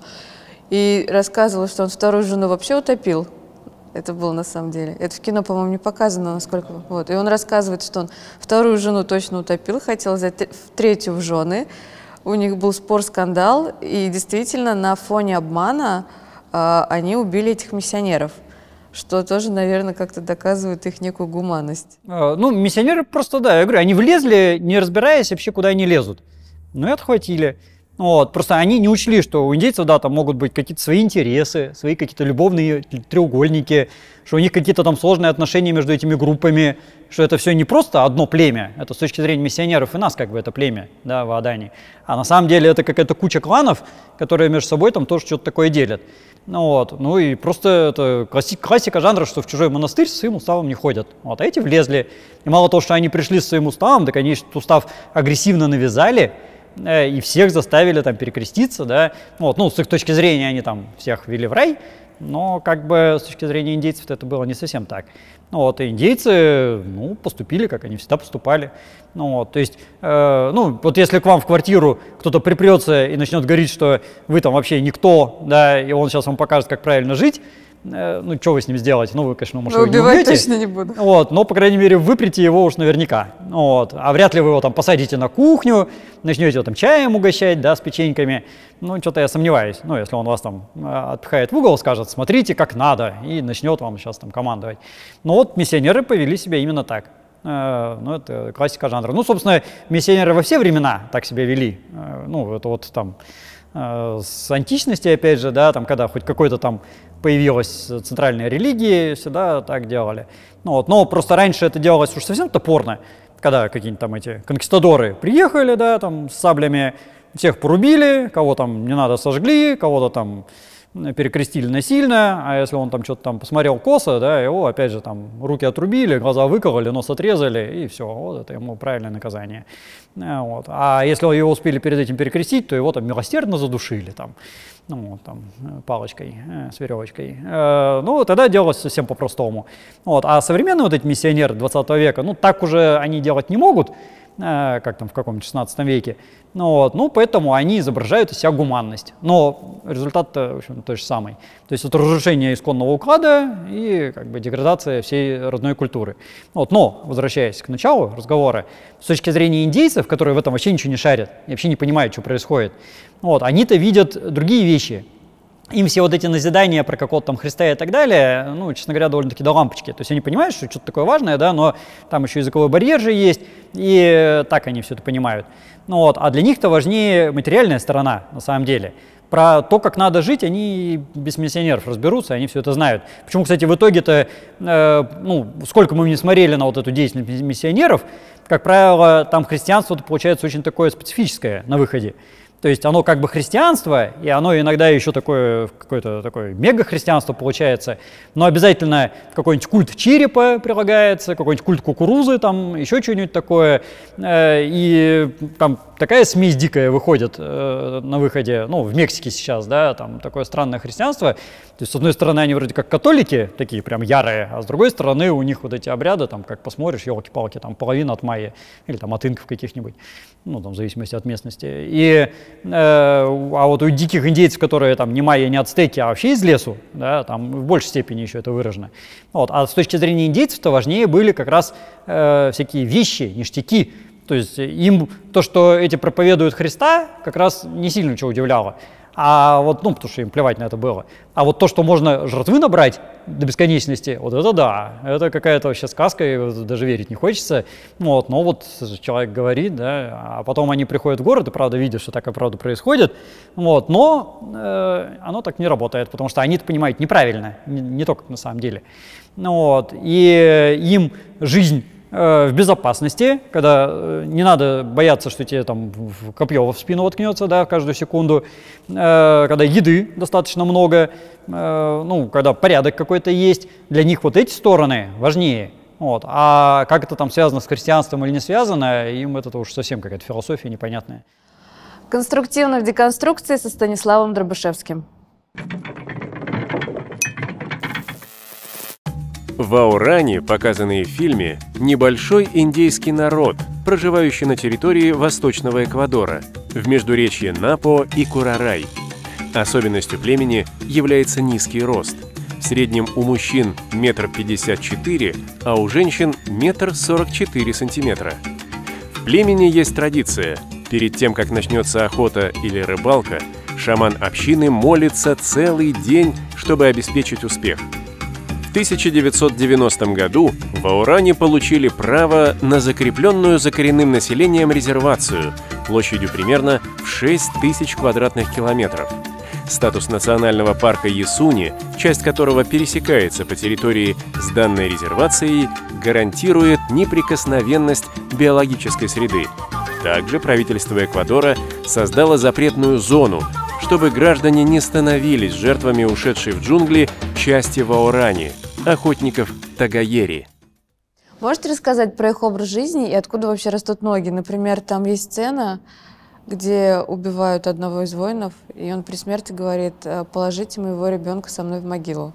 И рассказывал, что он 2-ю жену вообще утопил. Это было на самом деле. Это в кино, по-моему, не показано, насколько... Вот. И он рассказывает, что он 2-ю жену точно утопил, хотел взять 3-ю в жены. У них был спор, скандал, и действительно на фоне обмана они убили этих миссионеров. Что тоже, наверное, как-то доказывает их некую гуманность. Ну, миссионеры просто, да, я говорю, они влезли, не разбираясь вообще, куда они лезут. Ну и отхватили. Вот, просто они не учли, что у индейцев, да, там могут быть какие-то свои интересы, свои какие-то любовные треугольники, что у них какие-то там сложные отношения между этими группами, что это все не просто одно племя, это с точки зрения миссионеров и нас как бы это племя, да, в Адане, а на самом деле это какая-то куча кланов, которые между собой там тоже что-то такое делят. Ну, вот, ну и просто это классика жанра, что в чужой монастырь со своим уставом не ходят. Вот, а эти влезли, и мало того, что они пришли со своим уставом, так они этот устав агрессивно навязали, и всех заставили там перекреститься, да, вот, ну, с их точки зрения они там всех ввели в рай, но как бы с точки зрения индейцев это было не совсем так. Ну, вот, и индейцы, ну, поступили, как они всегда поступали. Ну, вот, то есть, ну, вот если к вам в квартиру кто-то припрется и начнет говорить, что вы там вообще никто, да, и он сейчас вам покажет, как правильно жить, ну, что вы с ним сделаете? Ну, вы, конечно, может, его не убьете. Убивать точно не буду. Вот, но, по крайней мере, выпрете его уж наверняка. Вот, а вряд ли вы его там посадите на кухню, начнете его там чаем угощать, да, с печеньками. Ну, что-то я сомневаюсь. Ну, если он вас там отпихает в угол, скажет, смотрите, как надо, и начнет вам сейчас там командовать. Но вот миссионеры повели себя именно так. Ну, это классика жанра. Ну, собственно, миссионеры во все времена так себя вели. Ну, это вот там с античности, опять же, да, там, когда хоть какой-то там появилась центральная религия, всегда так делали. Ну, вот, но просто раньше это делалось уж совсем топорно, когда какие-нибудь там эти конкистадоры приехали, да, там с саблями, всех порубили, кого там не надо сожгли, кого-то там перекрестили насильно, а если он там что-то там посмотрел косо, да, его опять же там руки отрубили, глаза выкололи, нос отрезали, и все, вот это ему правильное наказание. Вот. А если его успели перед этим перекрестить, то его там милосердно задушили там, ну, вот, там палочкой, с веревочкой. Ну, тогда делалось совсем по-простому. Вот. А современные вот эти миссионеры 20 века, ну, так уже они делать не могут, как там в каком-нибудь 16 веке. Ну, вот, ну, поэтому они изображают из себя гуманность. Но результат-то, в общем, тот же самый. То есть это разрушение исконного уклада и как бы деградация всей родной культуры. Вот, но, возвращаясь к началу разговора, с точки зрения индейцев, которые в этом вообще ничего не шарят и вообще не понимают, что происходит, вот, они-то видят другие вещи. Им все вот эти назидания про какого-то там Христа и так далее, ну, честно говоря, довольно-таки до лампочки. То есть они понимают, что что-то такое важное, да, но там еще языковой барьер же есть, и так они все это понимают. Ну, вот, а для них-то важнее материальная сторона, на самом деле. Про то, как надо жить, они без миссионеров разберутся, они все это знают. Почему, кстати, в итоге-то, ну, сколько мы не смотрели на вот эту деятельность миссионеров, как правило, там христианство получается очень такое специфическое на выходе. То есть оно как бы христианство, и оно иногда еще такое, какое-то такое мега-христианство получается, но обязательно какой-нибудь культ черепа прилагается, какой-нибудь культ кукурузы, там еще что-нибудь такое, и там такая смесь дикая выходит на выходе, ну, в Мексике сейчас, да, там такое странное христианство. То есть, с одной стороны, они вроде как католики, такие прям ярые, а с другой стороны, у них вот эти обряды, там, как посмотришь, елки-палки, там, половина от майя, или там от инков каких-нибудь, ну, там, в зависимости от местности. И, а вот у диких индейцев, которые там не майя, не ацтеки, а вообще из лесу, да, там в большей степени еще это выражено. Вот. А с точки зрения индейцев-то важнее были как раз всякие вещи, ништяки, То есть им то, что эти проповедуют Христа, как раз не сильно ничего удивляло. А вот, ну, потому что им плевать на это было. А вот то, что можно жертвы набрать до бесконечности, вот это да, это какая-то вообще сказка, и даже верить не хочется. Вот, но вот человек говорит, да, а потом они приходят в город и правда видят, что так и правда происходит. Вот, но оно так не работает, потому что они это понимают неправильно, не только на самом деле. Вот, и им жизнь в безопасности, когда не надо бояться, что тебе там копье в спину воткнется, да, каждую секунду, когда еды достаточно много, ну, когда порядок какой-то есть, для них вот эти стороны важнее. Вот. А как это там связано с христианством или не связано, им это уж совсем какая-то философия непонятная. Конструктивно в деконструкции со Станиславом Дробышевским. В Ауране, показанный в фильме, небольшой индейский народ, проживающий на территории Восточного Эквадора, в междуречье Напо и Курарай. Особенностью племени является низкий рост. В среднем у мужчин 1,54 м, а у женщин 1,44 м. В племени есть традиция. Перед тем, как начнется охота или рыбалка, шаман общины молится целый день, чтобы обеспечить успех. В 1990 году в Ауране получили право на закрепленную за коренным населением резервацию площадью примерно в 6000 квадратных километров. Статус национального парка Ясуни, часть которого пересекается по территории с данной резервацией, гарантирует неприкосновенность биологической среды. Также правительство Эквадора создало запретную зону, чтобы граждане не становились жертвами ушедшей в джунгли части в Ауране – охотников Тагайери. Можете рассказать про их образ жизни и откуда вообще растут ноги? Например, там есть сцена, где убивают одного из воинов, и он при смерти говорит: «Положите моего ребенка со мной в могилу».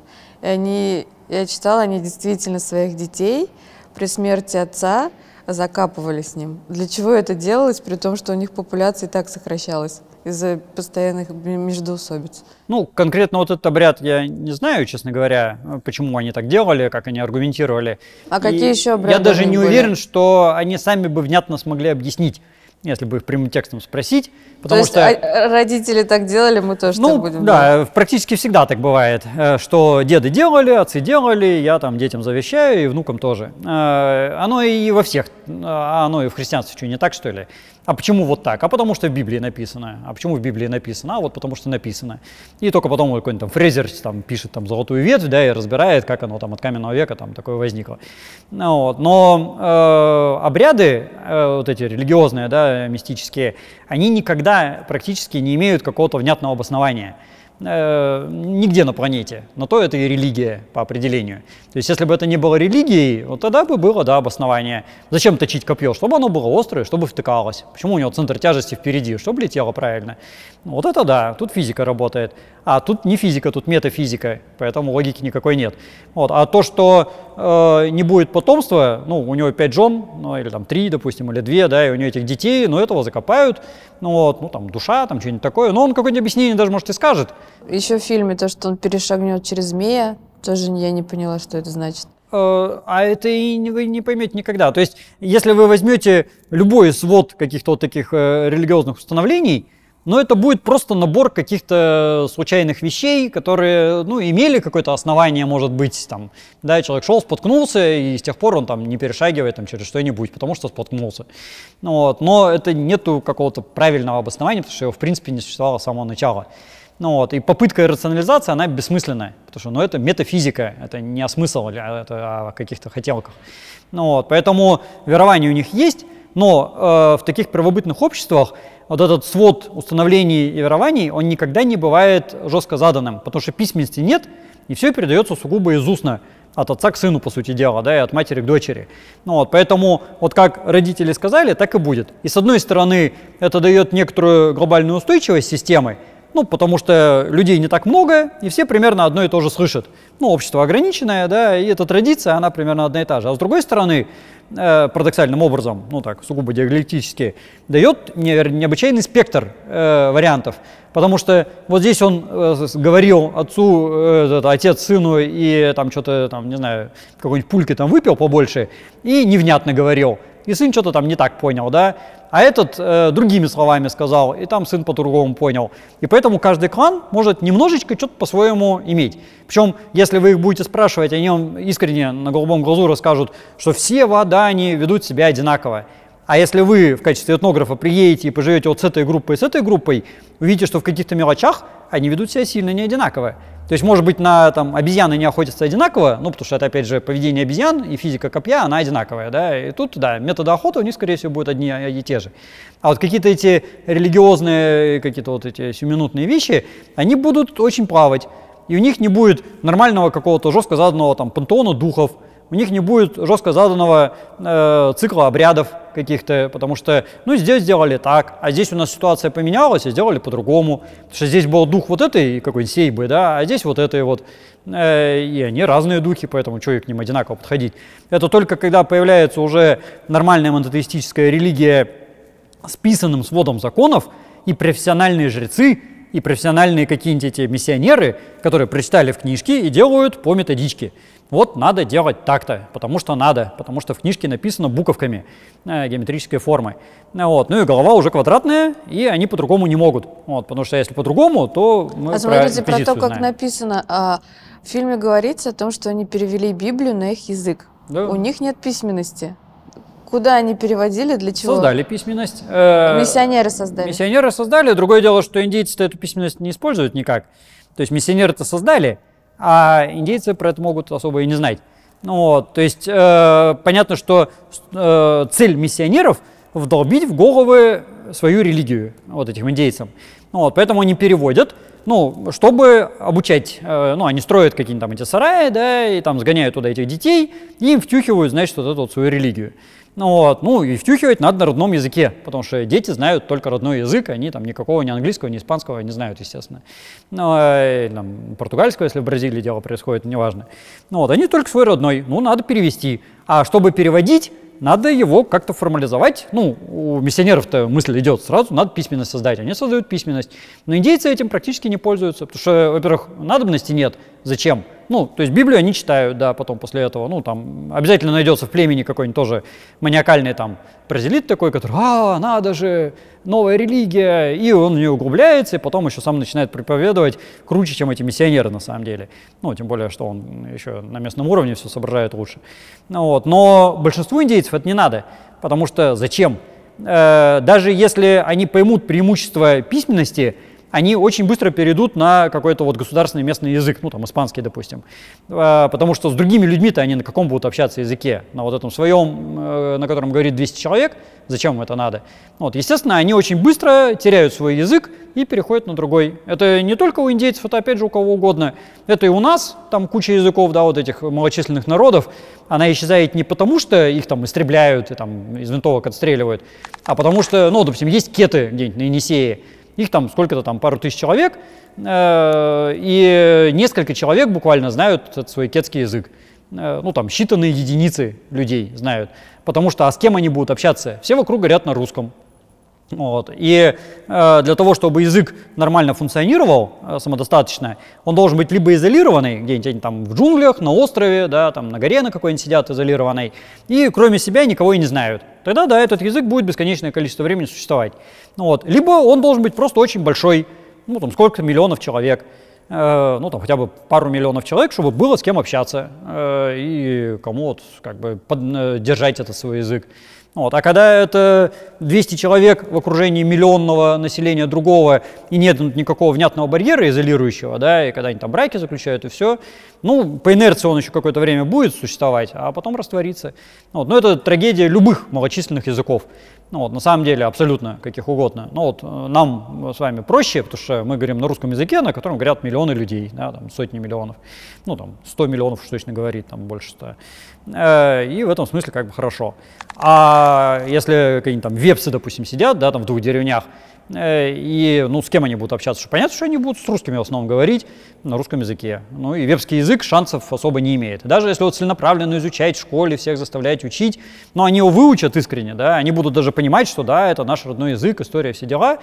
И я читала, они действительно своих детей при смерти отца закапывали с ним. Для чего это делалось, при том, что у них популяция и так сокращалась из-за постоянных междоусобиц? Ну, конкретно вот этот обряд я не знаю, честно говоря, почему они так делали, как они аргументировали. А какие еще обряды? Я даже не были? уверен, что они сами бы внятно смогли объяснить, если бы их прямым текстом спросить. Потому То есть родители так делали, мы тоже так будем делать? Да, практически всегда так бывает, что деды делали, отцы делали, я там детям завещаю и внукам тоже. Оно и во всех, оно и в христианстве что, не так, что ли? А почему вот так? А потому что в Библии написано. А почему в Библии написано? А вот потому что написано. И только потом какой-нибудь там Фрезер там пишет там «Золотую ветвь», да, и разбирает, как оно там от каменного века там такое возникло. Вот. Но обряды вот эти религиозные, да, мистические, они никогда практически не имеют какого-то внятного обоснования. Нигде на планете. Но то это и религия по определению. То есть если бы это не было религией, вот тогда бы было, да, обоснование. Зачем точить копье? Чтобы оно было острое, чтобы втыкалось. Почему у него центр тяжести впереди? Чтобы летело правильно. Вот это да, тут физика работает. А тут не физика, тут метафизика, поэтому логики никакой нет. Вот. А то, что не будет потомства, ну, у него 5 жен, ну, или там 3, допустим, или 2, да, и у него этих детей, ну, этого закопают, ну, вот, ну, там, душа, там, что-нибудь такое, но он какое-нибудь объяснение даже, может, и скажет. Еще в фильме то, что он перешагнет через змея, тоже я не поняла, что это значит. А это и вы не поймете никогда. То есть, если вы возьмете любой свод каких-то вот таких религиозных установлений, но это будет просто набор каких-то случайных вещей, которые, ну, имели какое-то основание, может быть, там, да, человек шел, споткнулся, и с тех пор он там не перешагивает там, через что-нибудь, потому что споткнулся. Ну, вот. Но это нету какого-то правильного обоснования, потому что его, в принципе, не существовало с самого начала. Ну, вот. И попытка рационализации, она бессмысленная, потому что, ну, это метафизика, это не о смысле, это о каких-то хотелках. Ну, вот. Поэтому верование у них есть, но в таких правобытных обществах вот этот свод установлений и верований, он никогда не бывает жестко заданным, потому что письменности нет, и все передается сугубо из устно, от отца к сыну, по сути дела, да, и от матери к дочери. Ну, вот, поэтому вот как родители сказали, так и будет. И с одной стороны, это дает некоторую глобальную устойчивость системы, ну, потому что людей не так много, и все примерно одно и то же слышат. Ну, общество ограниченное, да, и эта традиция, она примерно одна и та же. А с другой стороны, парадоксальным образом, ну так, сугубо диалектически, дает необычайный спектр вариантов. Потому что вот здесь он говорил отцу, отец сыну, и там что-то, там, не знаю, какой-нибудь пульки там выпил побольше, и невнятно говорил. и сын что-то там не так понял, да, а этот другими словами сказал, и там сын по-другому понял. И поэтому каждый клан может немножечко что-то по-своему иметь. Причем, если вы их будете спрашивать, они вам искренне на голубом глазу расскажут, что все в Адане ведут себя одинаково. А если вы в качестве этнографа приедете и поживете вот с этой группой и с этой группой, увидите, что в каких-то мелочах они ведут себя сильно не одинаково. То есть, может быть, на обезьяны не охотятся одинаково, ну, потому что это, опять же, поведение обезьян и физика копья, она одинаковая, да, и тут, да, методы охоты у них, скорее всего, будут одни и те же. А вот какие-то эти религиозные, какие-то вот эти сиюминутные вещи, они будут очень плавать, и у них не будет нормального какого-то жестко заданного там пантеона духов, у них не будет жестко заданного цикла обрядов каких-то, потому что, ну, здесь сделали так, а здесь у нас ситуация поменялась, и сделали по-другому. Потому что здесь был дух вот этой какой-нибудь сейбы, да, а здесь вот этой вот. И они разные духи, поэтому что и к ним одинаково подходить. Это только когда появляется уже нормальная монотеистическая религия с писанным сводом законов, и профессиональные жрецы, и профессиональные какие-нибудь эти миссионеры, которые прочитали в книжке и делают по методичке. Вот надо делать так-то, потому что надо, потому что в книжке написано буковками геометрической формы. Вот. Ну и голова уже квадратная, и они по-другому не могут. Вот. Потому что если по-другому, то мы смотрите, про то, как знаем. написано, в фильме говорится о том, что они перевели Библию на их язык. Да. У них нет письменности. Куда они переводили, для чего? Создали письменность. Миссионеры создали. Миссионеры создали. Другое дело, что индейцы эту письменность не используют никак. То есть миссионеры-то создали, а индейцы про это могут особо и не знать. Ну, вот, то есть понятно, что цель миссионеров – вдолбить в головы свою религию вот этим индейцам. Ну, вот, поэтому они переводят, ну, чтобы обучать. Ну, они строят какие-нибудь там эти сараи, да, и там сгоняют туда этих детей, и им втюхивают, значит, вот эту вот свою религию. Ну и втюхивать надо на родном языке, потому что дети знают только родной язык, они там никакого ни английского, ни испанского не знают, естественно. Там, португальского, если в Бразилии дело происходит, неважно. Ну вот, они только свой родной, ну надо перевести. А чтобы переводить, надо его как-то формализовать. Ну, у миссионеров-то мысль идет сразу, надо письменность создать. Они создают письменность. Но индейцы этим практически не пользуются, потому что, во-первых, надобности нет. Зачем? Ну, то есть Библию они читают, да, потом после этого, ну, там, обязательно найдется в племени какой-нибудь тоже маниакальный там бразилит такой, который, надо же, новая религия, и он в нее углубляется, и потом еще сам начинает проповедовать круче, чем эти миссионеры на самом деле. Ну, тем более, что он еще на местном уровне все соображает лучше. Ну, вот. Но большинству индейцев это не надо, потому что зачем? Даже если они поймут преимущество письменности, они очень быстро перейдут на какой-то вот государственный местный язык, ну там испанский, допустим. Потому что с другими людьми-то они на каком будут общаться языке? На вот этом своем, на котором говорит 200 человек, зачем им это надо? Вот, естественно, они очень быстро теряют свой язык и переходят на другой. Это не только у индейцев, это опять же у кого угодно. Это и у нас, там куча языков, да, вот этих малочисленных народов. Она исчезает не потому, что их там истребляют и там из винтовок отстреливают, а потому что, ну, допустим, есть кеты где-нибудь на Енисее. Их там сколько-то там, пару тысяч человек, и несколько человек буквально знают этот свой кетский язык. Ну там считанные единицы людей знают, потому что с кем они будут общаться? Все вокруг говорят на русском. Вот. И для того, чтобы язык нормально функционировал самодостаточно, он должен быть либо изолированный, где-нибудь там в джунглях, на острове, да, там на горе на какой-нибудь сидят изолированный, и кроме себя никого и не знают. Тогда, да, этот язык будет бесконечное количество времени существовать. Ну, вот. Либо он должен быть просто очень большой, ну, там, сколько миллионов человек, ну, там, хотя бы пару миллионов человек, чтобы было с кем общаться и кому вот, как бы, держать этот свой язык. Вот. А когда это 200 человек в окружении миллионного населения другого, и нет никакого внятного барьера изолирующего, да, и когда они там браки заключают, и все, ну, по инерции он еще какое-то время будет существовать, а потом растворится. Вот. Но это трагедия любых малочисленных языков. Ну, вот, на самом деле, абсолютно каких угодно. Но вот нам с вами проще, потому что мы говорим на русском языке, на котором говорят миллионы людей, да, там, сотни миллионов, ну, там, 100 миллионов уж точно говорит, там, больше 100. И в этом смысле как бы хорошо. А если какие-нибудь там вепсы, допустим, сидят, да, там в двух деревнях, И, ну, с кем они будут общаться? Понятно, что они будут с русскими в основном говорить на русском языке. Ну, и вепский язык шансов особо не имеет. Даже если вот целенаправленно изучать в школе, всех заставлять учить, но они его выучат искренне, да, они будут даже понимать, что да, это наш родной язык, история, все дела.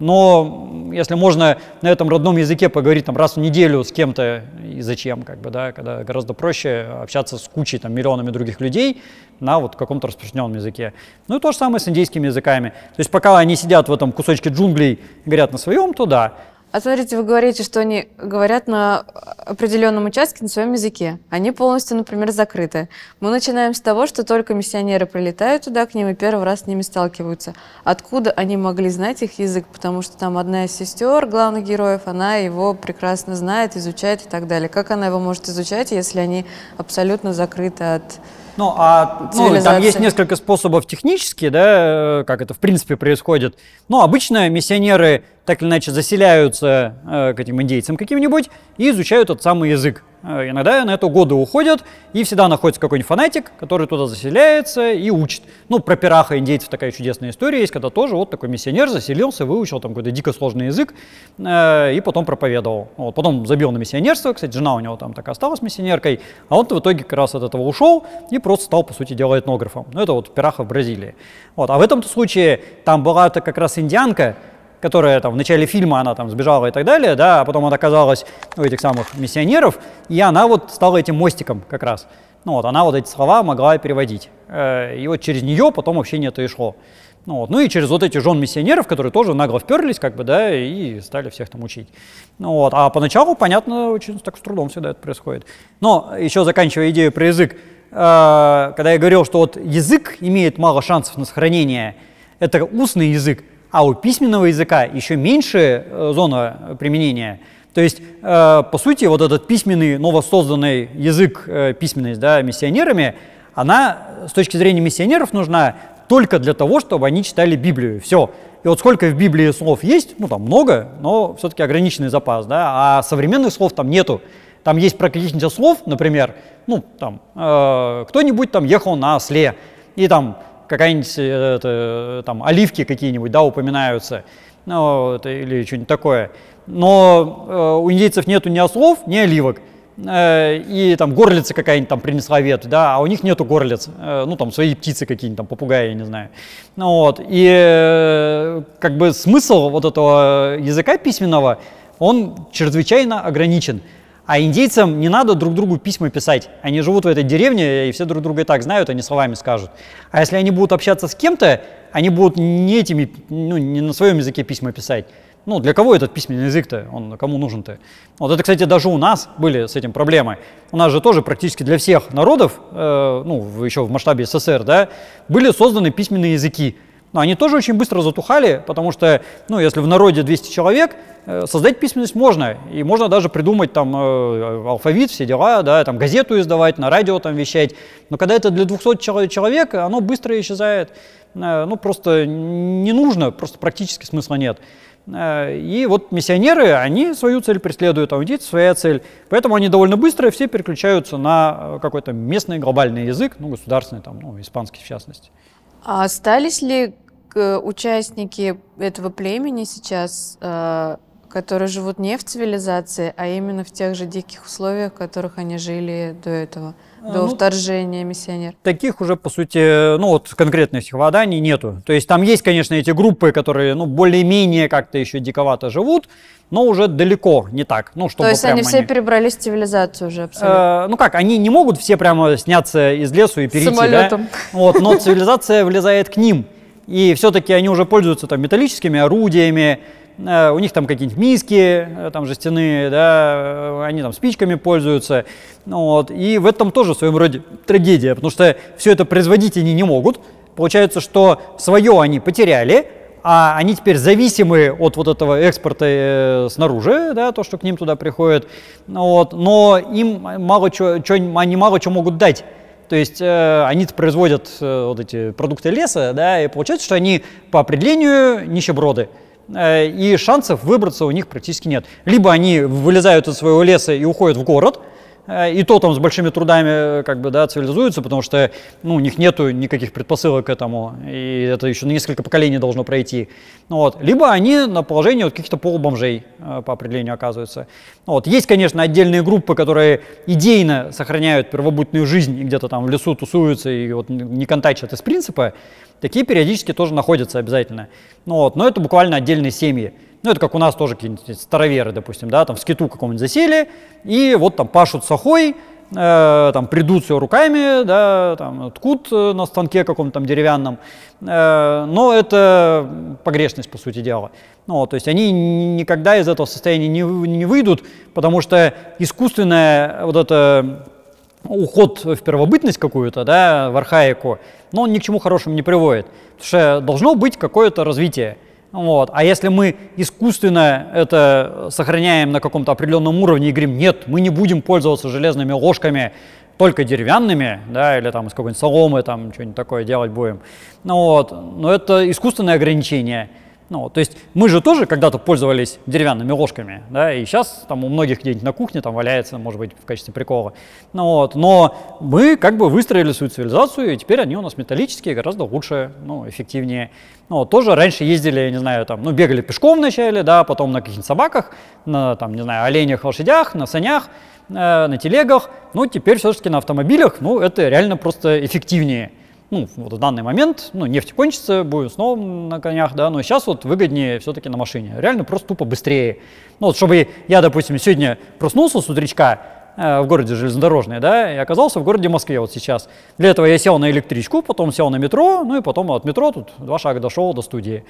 Но если можно на этом родном языке поговорить там раз в неделю с кем-то, и зачем, как бы, да, когда гораздо проще общаться с кучей, там, миллионами других людей на вот каком-то распространенном языке. Ну и то же самое с индейскими языками. То есть пока они сидят в этом кусочке джунглей и говорят на своем, то да. А смотрите, вы говорите, что они говорят на определенном участке на своем языке. Они полностью, например, закрыты. Мы начинаем с того, что только миссионеры прилетают туда к ним и первый раз с ними сталкиваются. Откуда они могли знать их язык? Потому что там одна из сестер главных героев, она его прекрасно знает, изучает и так далее. Как она его может изучать, если они абсолютно закрыты от... Ну, там есть несколько способов технически, да, как это в принципе происходит. Но обычно миссионеры так или иначе заселяются к этим индейцам каким-нибудь и изучают этот самый язык. Иногда на это годы уходят, и всегда находится какой-нибудь фанатик, который туда заселяется и учит. Ну, про пираха индейцев такая чудесная история есть, когда тоже вот такой миссионер заселился, выучил там какой-то дико сложный язык и потом проповедовал. Вот, потом забил на миссионерство, кстати, жена у него там так осталась миссионеркой, а он в итоге как раз от этого ушел и просто стал, по сути дела, этнографом. Ну, это вот пираха в Бразилии. Вот. А в этом случае там была-то как раз индианка, которая там в начале фильма, она там сбежала и так далее, да, а потом она оказалась у этих самых миссионеров, и она вот стала этим мостиком как раз. Ну вот, она вот эти слова могла переводить. И вот через нее потом общение-то и шло. Ну и через вот этих жен миссионеров, которые тоже нагло вперлись, как бы, да, и стали всех там учить. Ну вот, а поначалу, понятно, очень так с трудом всегда это происходит. Но еще заканчивая идею про язык, когда я говорил, что вот язык имеет мало шансов на сохранение, это устный язык, а у письменного языка еще меньше зона применения. То есть, по сути, вот этот письменный, новосозданный язык, письменность, да, миссионерами, она с точки зрения миссионеров нужна только для того, чтобы они читали Библию. Все. И вот сколько в Библии слов есть, ну там много, но все-таки ограниченный запас, да, а современных слов там нету. Там есть про каких-нибудь слов, например, ну там кто-нибудь там ехал на осле, и там какая-нибудь там оливки какие-нибудь, да, упоминаются, ну, или что-нибудь такое. Но у индейцев нету ни ослов, ни оливок. И там горлица какая-нибудь там принесла ветвь, да, а у них нету горлиц, ну там свои птицы какие-нибудь, там попугаи, я не знаю. Ну, вот. И как бы смысл вот этого языка письменного, он чрезвычайно ограничен. А индейцам не надо друг другу письма писать. Они живут в этой деревне, и все друг друга и так знают, они словами скажут. А если они будут общаться с кем-то, они будут не на своем языке письма писать. Ну, для кого этот письменный язык-то? Он кому нужен-то? Вот это, кстати, даже у нас были с этим проблемы. У нас же тоже практически для всех народов, еще в масштабе СССР, да, были созданы письменные языки. Но они тоже очень быстро затухали, потому что, если в народе 200 человек, создать письменность можно. И можно даже придумать там алфавит, все дела, да, там газету издавать, на радио там вещать. Но когда это для 200 человек, оно быстро исчезает. Просто не нужно, просто практически смысла нет. И вот миссионеры, они свою цель преследуют, а индейцы своя цель. Поэтому они довольно быстро все переключаются на какой-то местный глобальный язык, государственный, там, испанский в частности. А остались ли участники этого племени сейчас, которые живут не в цивилизации, а именно в тех же диких условиях, в которых они жили до этого, до вторжения миссионеров? Таких уже, по сути, конкретных стихотворений нету. То есть там есть, конечно, эти группы, которые, более-менее как-то еще диковато живут, но уже далеко не так. Чтобы то есть они все перебрались в цивилизацию уже абсолютно? Они не могут все прямо сняться из лесу и перейти, самолетом. Да? Но цивилизация влезает к ним. И все-таки они уже пользуются там металлическими орудиями, у них там какие-нибудь миски там жестяные, да, они там спичками пользуются. И в этом тоже в своем роде трагедия, потому что все это производить они не могут. Получается, что свое они потеряли, а они теперь зависимы от вот этого экспорта снаружи, да, то, что к ним туда приходит. Но им они мало чего могут дать. То есть они производят вот эти продукты леса, да, и получается, что они по определению нищеброды. И шансов выбраться у них практически нет. Либо они вылезают из своего леса и уходят в город, И то там с большими трудами как бы, да, цивилизуются, потому что ну, у них нету никаких предпосылок к этому, и это еще несколько поколений должно пройти. Вот. Либо они на положении вот каких-то полубомжей по определению оказываются. Вот. Есть, конечно, отдельные группы, которые идейно сохраняют первобытную жизнь и где-то там в лесу тусуются и вот не контачат из принципа. Такие периодически тоже находятся обязательно. Ну, вот. Но это буквально отдельные семьи. Ну, это как у нас тоже какие-нибудь староверы, допустим, да, там в скиту каком-нибудь засели, и вот там пашут сахой, там придут все руками, да, там ткут на станке каком-то там деревянном, но это погрешность, по сути дела. Ну, то есть они никогда из этого состояния не выйдут, потому что искусственное вот это уход в первобытность какую-то, да, в архаику, но он ни к чему хорошему не приводит, потому что должно быть какое-то развитие. Вот. А если мы искусственно это сохраняем на каком-то определенном уровне и говорим, нет, мы не будем пользоваться железными ложками, только деревянными, да, или там из какой-нибудь соломы, там что-нибудь такое делать будем, ну, вот. Но это искусственное ограничение. Ну, то есть мы же тоже когда-то пользовались деревянными ложками, да, и сейчас там у многих где-нибудь на кухне там валяется, может быть, в качестве прикола. Ну, вот. Но мы как бы выстроили свою цивилизацию, и теперь они у нас металлические, гораздо лучше, ну, эффективнее. Ну, вот. Тоже раньше ездили, я не знаю, там, ну, бегали пешком вначале, да, потом на каких-нибудь собаках, на, там, не знаю, оленях, лошадях, на санях, на телегах. Ну, теперь все-таки на автомобилях, ну, это реально просто эффективнее. Ну, вот в данный момент, ну, нефть кончится, будем снова на конях, да, но сейчас вот выгоднее все-таки на машине. Реально просто тупо быстрее. Ну, вот чтобы я, допустим, сегодня проснулся с утречка в городе железнодорожный, да, и оказался в городе Москве вот сейчас. Для этого я сел на электричку, потом сел на метро, ну и потом от метро тут 2 шага дошел до студии.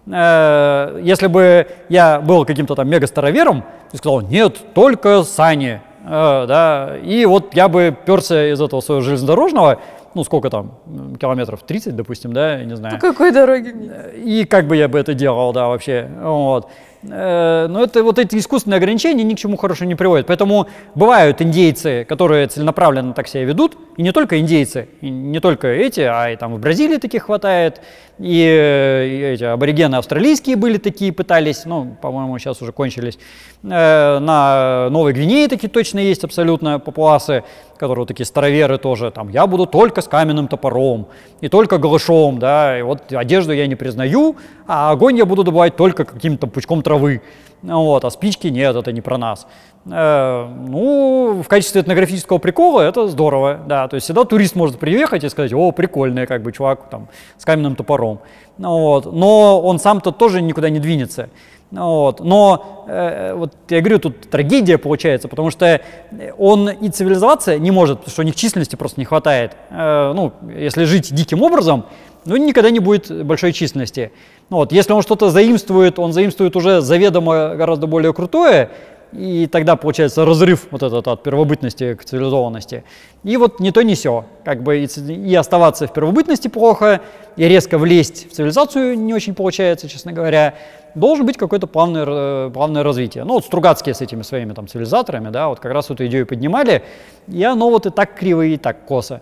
Если бы я был каким-то там мега-старовером и сказал, нет, только сани, да, и вот я бы перся из этого своего железнодорожного, ну, сколько там, километров 30, допустим, да, я не знаю. По какой дороге мне? И как бы я бы это делал, да, вообще, вот. Но это вот эти искусственные ограничения ни к чему хорошему не приводят. Поэтому бывают индейцы, которые целенаправленно так себя ведут, и не только индейцы, и не только эти, а и там в Бразилии таких хватает, и эти аборигены австралийские были такие, пытались, ну, по-моему, сейчас уже кончились. На Новой Гвинее такие точно есть абсолютно папуасы, которые вот такие староверы тоже, там, я буду только с каменным топором, и только голышом, да, и вот одежду я не признаю, а огонь я буду добывать только каким-то пучком травы, вот, а спички нет, это не про нас. Ну, в качестве этнографического прикола это здорово, да, то есть всегда турист может приехать и сказать, о, прикольный, как бы, чувак там с каменным топором, вот, но он сам-то тоже никуда не двинется. Вот. Но вот я говорю, тут трагедия получается, потому что он и цивилизоваться не может, потому что у них численности просто не хватает. Ну, если жить диким образом, ну, никогда не будет большой численности. Вот. Если он что-то заимствует, он заимствует уже заведомо гораздо более крутое, и тогда получается разрыв вот этот от первобытности к цивилизованности. И вот не то, ни сё. Как бы и оставаться в первобытности плохо, и резко влезть в цивилизацию не очень получается, честно говоря. Должен быть какое-то плавное развитие. Ну вот Стругацкие с этими своими там цивилизаторами, да, вот как раз эту идею поднимали, и оно вот и так криво, и так косо.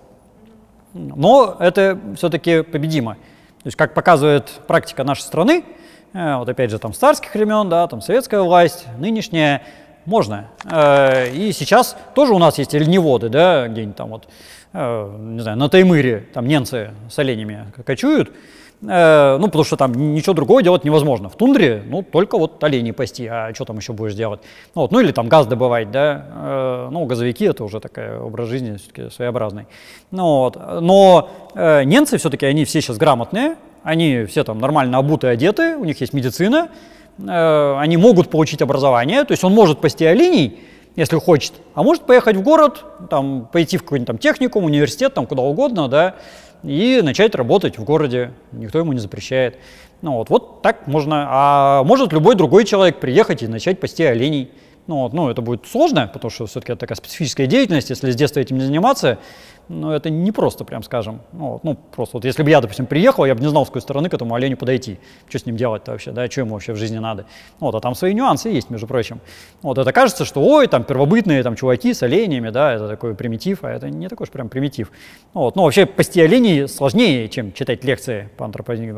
Но это все-таки победимо. То есть, как показывает практика нашей страны, вот опять же там с царских времен, да, там советская власть, нынешняя, можно. И сейчас тоже у нас есть оленеводы, да, где-нибудь там вот, не знаю, на Таймыре, там немцы с оленями кочуют, ну, потому что там ничего другого делать невозможно. В тундре, ну, только вот оленей пасти, а что там еще будешь делать? Ну, вот, ну или там газ добывать, да, ну, газовики — это уже такой образ жизни все-таки своеобразный. Ну, вот. Но немцы все-таки, они все сейчас грамотные, они все там нормально обуты, одеты, у них есть медицина, они могут получить образование, то есть он может пасти оленей, если хочет, а может поехать в город, там, пойти в какой-нибудь там техникум, университет, там, куда угодно, да, и начать работать в городе, никто ему не запрещает. Ну, вот так можно, а может любой другой человек приехать и начать пасти оленей. Ну, это будет сложно, потому что все-таки это такая специфическая деятельность, если с детства этим не заниматься, но это не просто, прям скажем. Ну, просто вот если бы я, допустим, приехал, я бы не знал, с какой стороны к этому оленю подойти. Что с ним делать-то вообще, да, что ему вообще в жизни надо. Вот, а там свои нюансы есть, между прочим. Вот, это кажется, что, ой, там первобытные там чуваки с оленями, да, это такой примитив, а это не такой уж прям примитив. Вот, но вообще пасти оленей сложнее, чем читать лекции по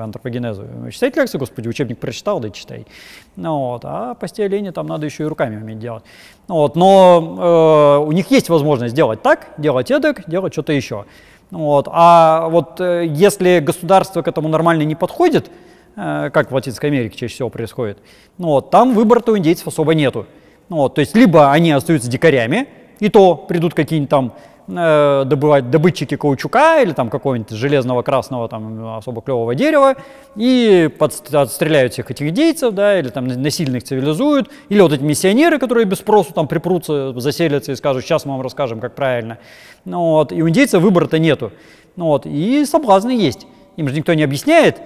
антропогенезу. Читать лекции, господи, учебник прочитал, да и читай. Ну, вот, а пасти оленей там надо еще и руками уметь умеют делать. Вот, но у них есть возможность делать так, делать эдак, делать что-то еще. Вот, а вот если государство к этому нормально не подходит, как в Латинской Америке чаще всего происходит, ну, вот, там выбора-то у индейцев особо нету. Ну, вот, то есть либо они остаются дикарями, и то придут какие-нибудь там добытчики каучука или там какого-нибудь железного красного там особо клевого дерева и отстреляют всех этих индейцев, да, или там насильно их цивилизуют, или вот эти миссионеры, которые без спросу там припрутся, заселятся и скажут, сейчас мы вам расскажем, как правильно. Ну, вот, и у индейцев выбора-то нету. Ну, вот, и соблазны есть. Им же никто не объясняет,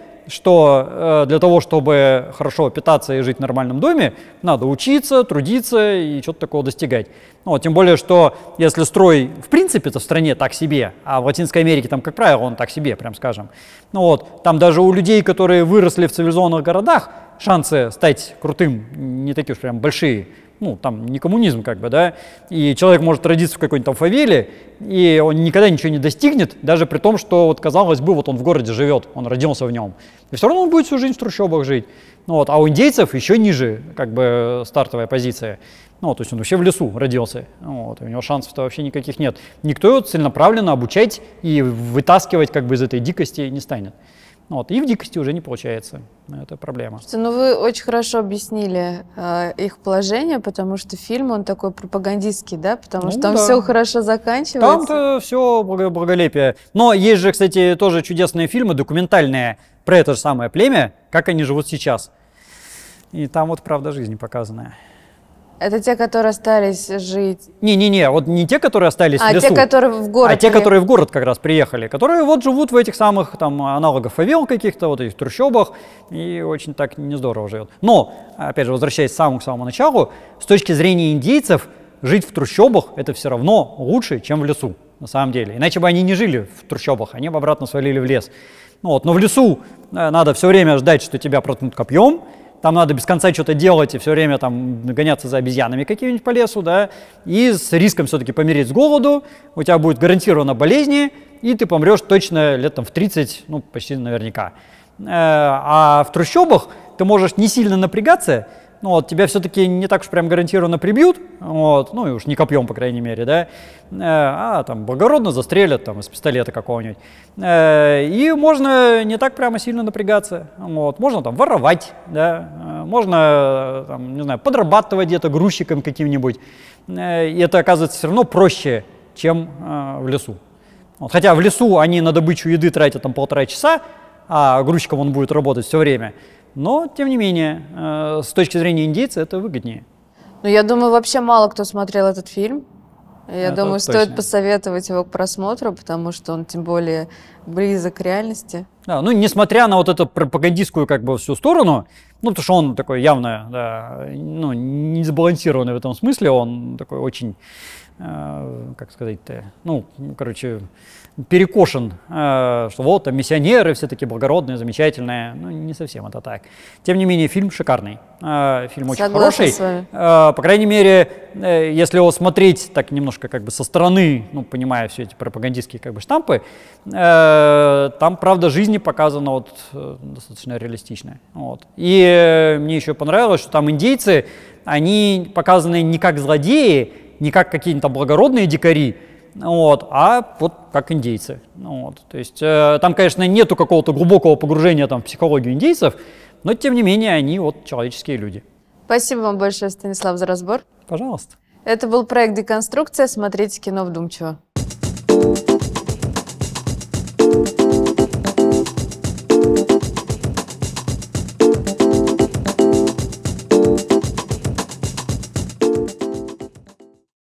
что для того, чтобы хорошо питаться и жить в нормальном доме, надо учиться, трудиться и что-то такого достигать. Ну, вот, тем более, что если строй в принципе-то в стране так себе, а в Латинской Америке там, как правило, он так себе, прям скажем, ну, вот, там даже у людей, которые выросли в цивилизованных городах, шансы стать крутым не такие уж прям большие. Ну, там не коммунизм, как бы, да, и человек может родиться в какой-нибудь там фавеле, и он никогда ничего не достигнет, даже при том, что, вот, казалось бы, вот он в городе живет, он родился в нем, и все равно он будет всю жизнь в трущобах жить. Ну, вот, а у индейцев еще ниже, как бы, стартовая позиция. Ну, то есть он вообще в лесу родился, вот, и у него шансов-то вообще никаких нет. Никто его целенаправленно обучать и вытаскивать, как бы, из этой дикости не станет. Вот, и в дикости уже не получается. Это проблема. Ну, вы очень хорошо объяснили их положение, потому что фильм, он такой пропагандистский, да? Потому что там все хорошо заканчивается. Там-то все благолепие. Но есть же, кстати, тоже чудесные фильмы, документальные, про это же самое племя, как они живут сейчас. И там вот правда жизни показанная. Это те, которые остались жить? Не-не-не, вот не те, которые остались в лесу, те, которые в город. А те, которые в город как раз приехали, которые вот живут в этих самых там аналогах фавел каких-то, вот этих трущобах, и очень так не здорово живет. Но, опять же, возвращаясь к самому началу, с точки зрения индейцев, жить в трущобах это все равно лучше, чем в лесу, на самом деле. Иначе бы они не жили в трущобах, они бы обратно свалили в лес. Ну, вот, но в лесу надо все время ждать, что тебя проткнут копьем. Там надо без конца что-то делать и все время там гоняться за обезьянами какими-нибудь по лесу, да, и с риском все-таки помереть с голоду, у тебя будет гарантированно болезни, и ты помрешь точно лет там в 30, ну, почти наверняка. А в трущобах ты можешь не сильно напрягаться, ну, вот, тебя все-таки не так уж прям гарантированно прибьют, вот, ну и уж не копьем, по крайней мере, да, а там благородно застрелят там из пистолета какого-нибудь. И можно не так прямо сильно напрягаться, вот, можно там воровать, да, можно, там, не знаю, подрабатывать где-то грузчиком каким-нибудь, и это оказывается все равно проще, чем в лесу. Вот, хотя в лесу они на добычу еды тратят там 1,5 часа, а грузчиком он будет работать все время. Но, тем не менее, с точки зрения индейца это выгоднее. Ну, я думаю, вообще мало кто смотрел этот фильм. Я думаю, точно. стоит посоветовать его к просмотру, потому что он тем более близок к реальности. Да, ну, несмотря на вот эту пропагандистскую как бы всю сторону, ну, потому что он такой явно, да, ну, не сбалансированный в этом смысле, он такой очень, как сказать-то, ну, короче, перекошен, что вот там миссионеры все такие благородные, замечательные. Ну, не совсем это так. Тем не менее, фильм шикарный. Фильм очень Согласна хороший. с вами. По крайней мере, если его смотреть так немножко как бы со стороны, ну, понимая все эти пропагандистские как бы штампы, там правда жизни показана вот достаточно реалистично. Вот. И мне еще понравилось, что там индейцы, они показаны не как злодеи, не как какие-то благородные дикари, вот, а вот как индейцы. Вот. То есть там, конечно, нету какого-то глубокого погружения там, в психологию индейцев, но тем не менее они вот человеческие люди. Спасибо вам большое, Станислав, за разбор. Пожалуйста. Это был проект «Деконструкция». Смотрите кино вдумчиво.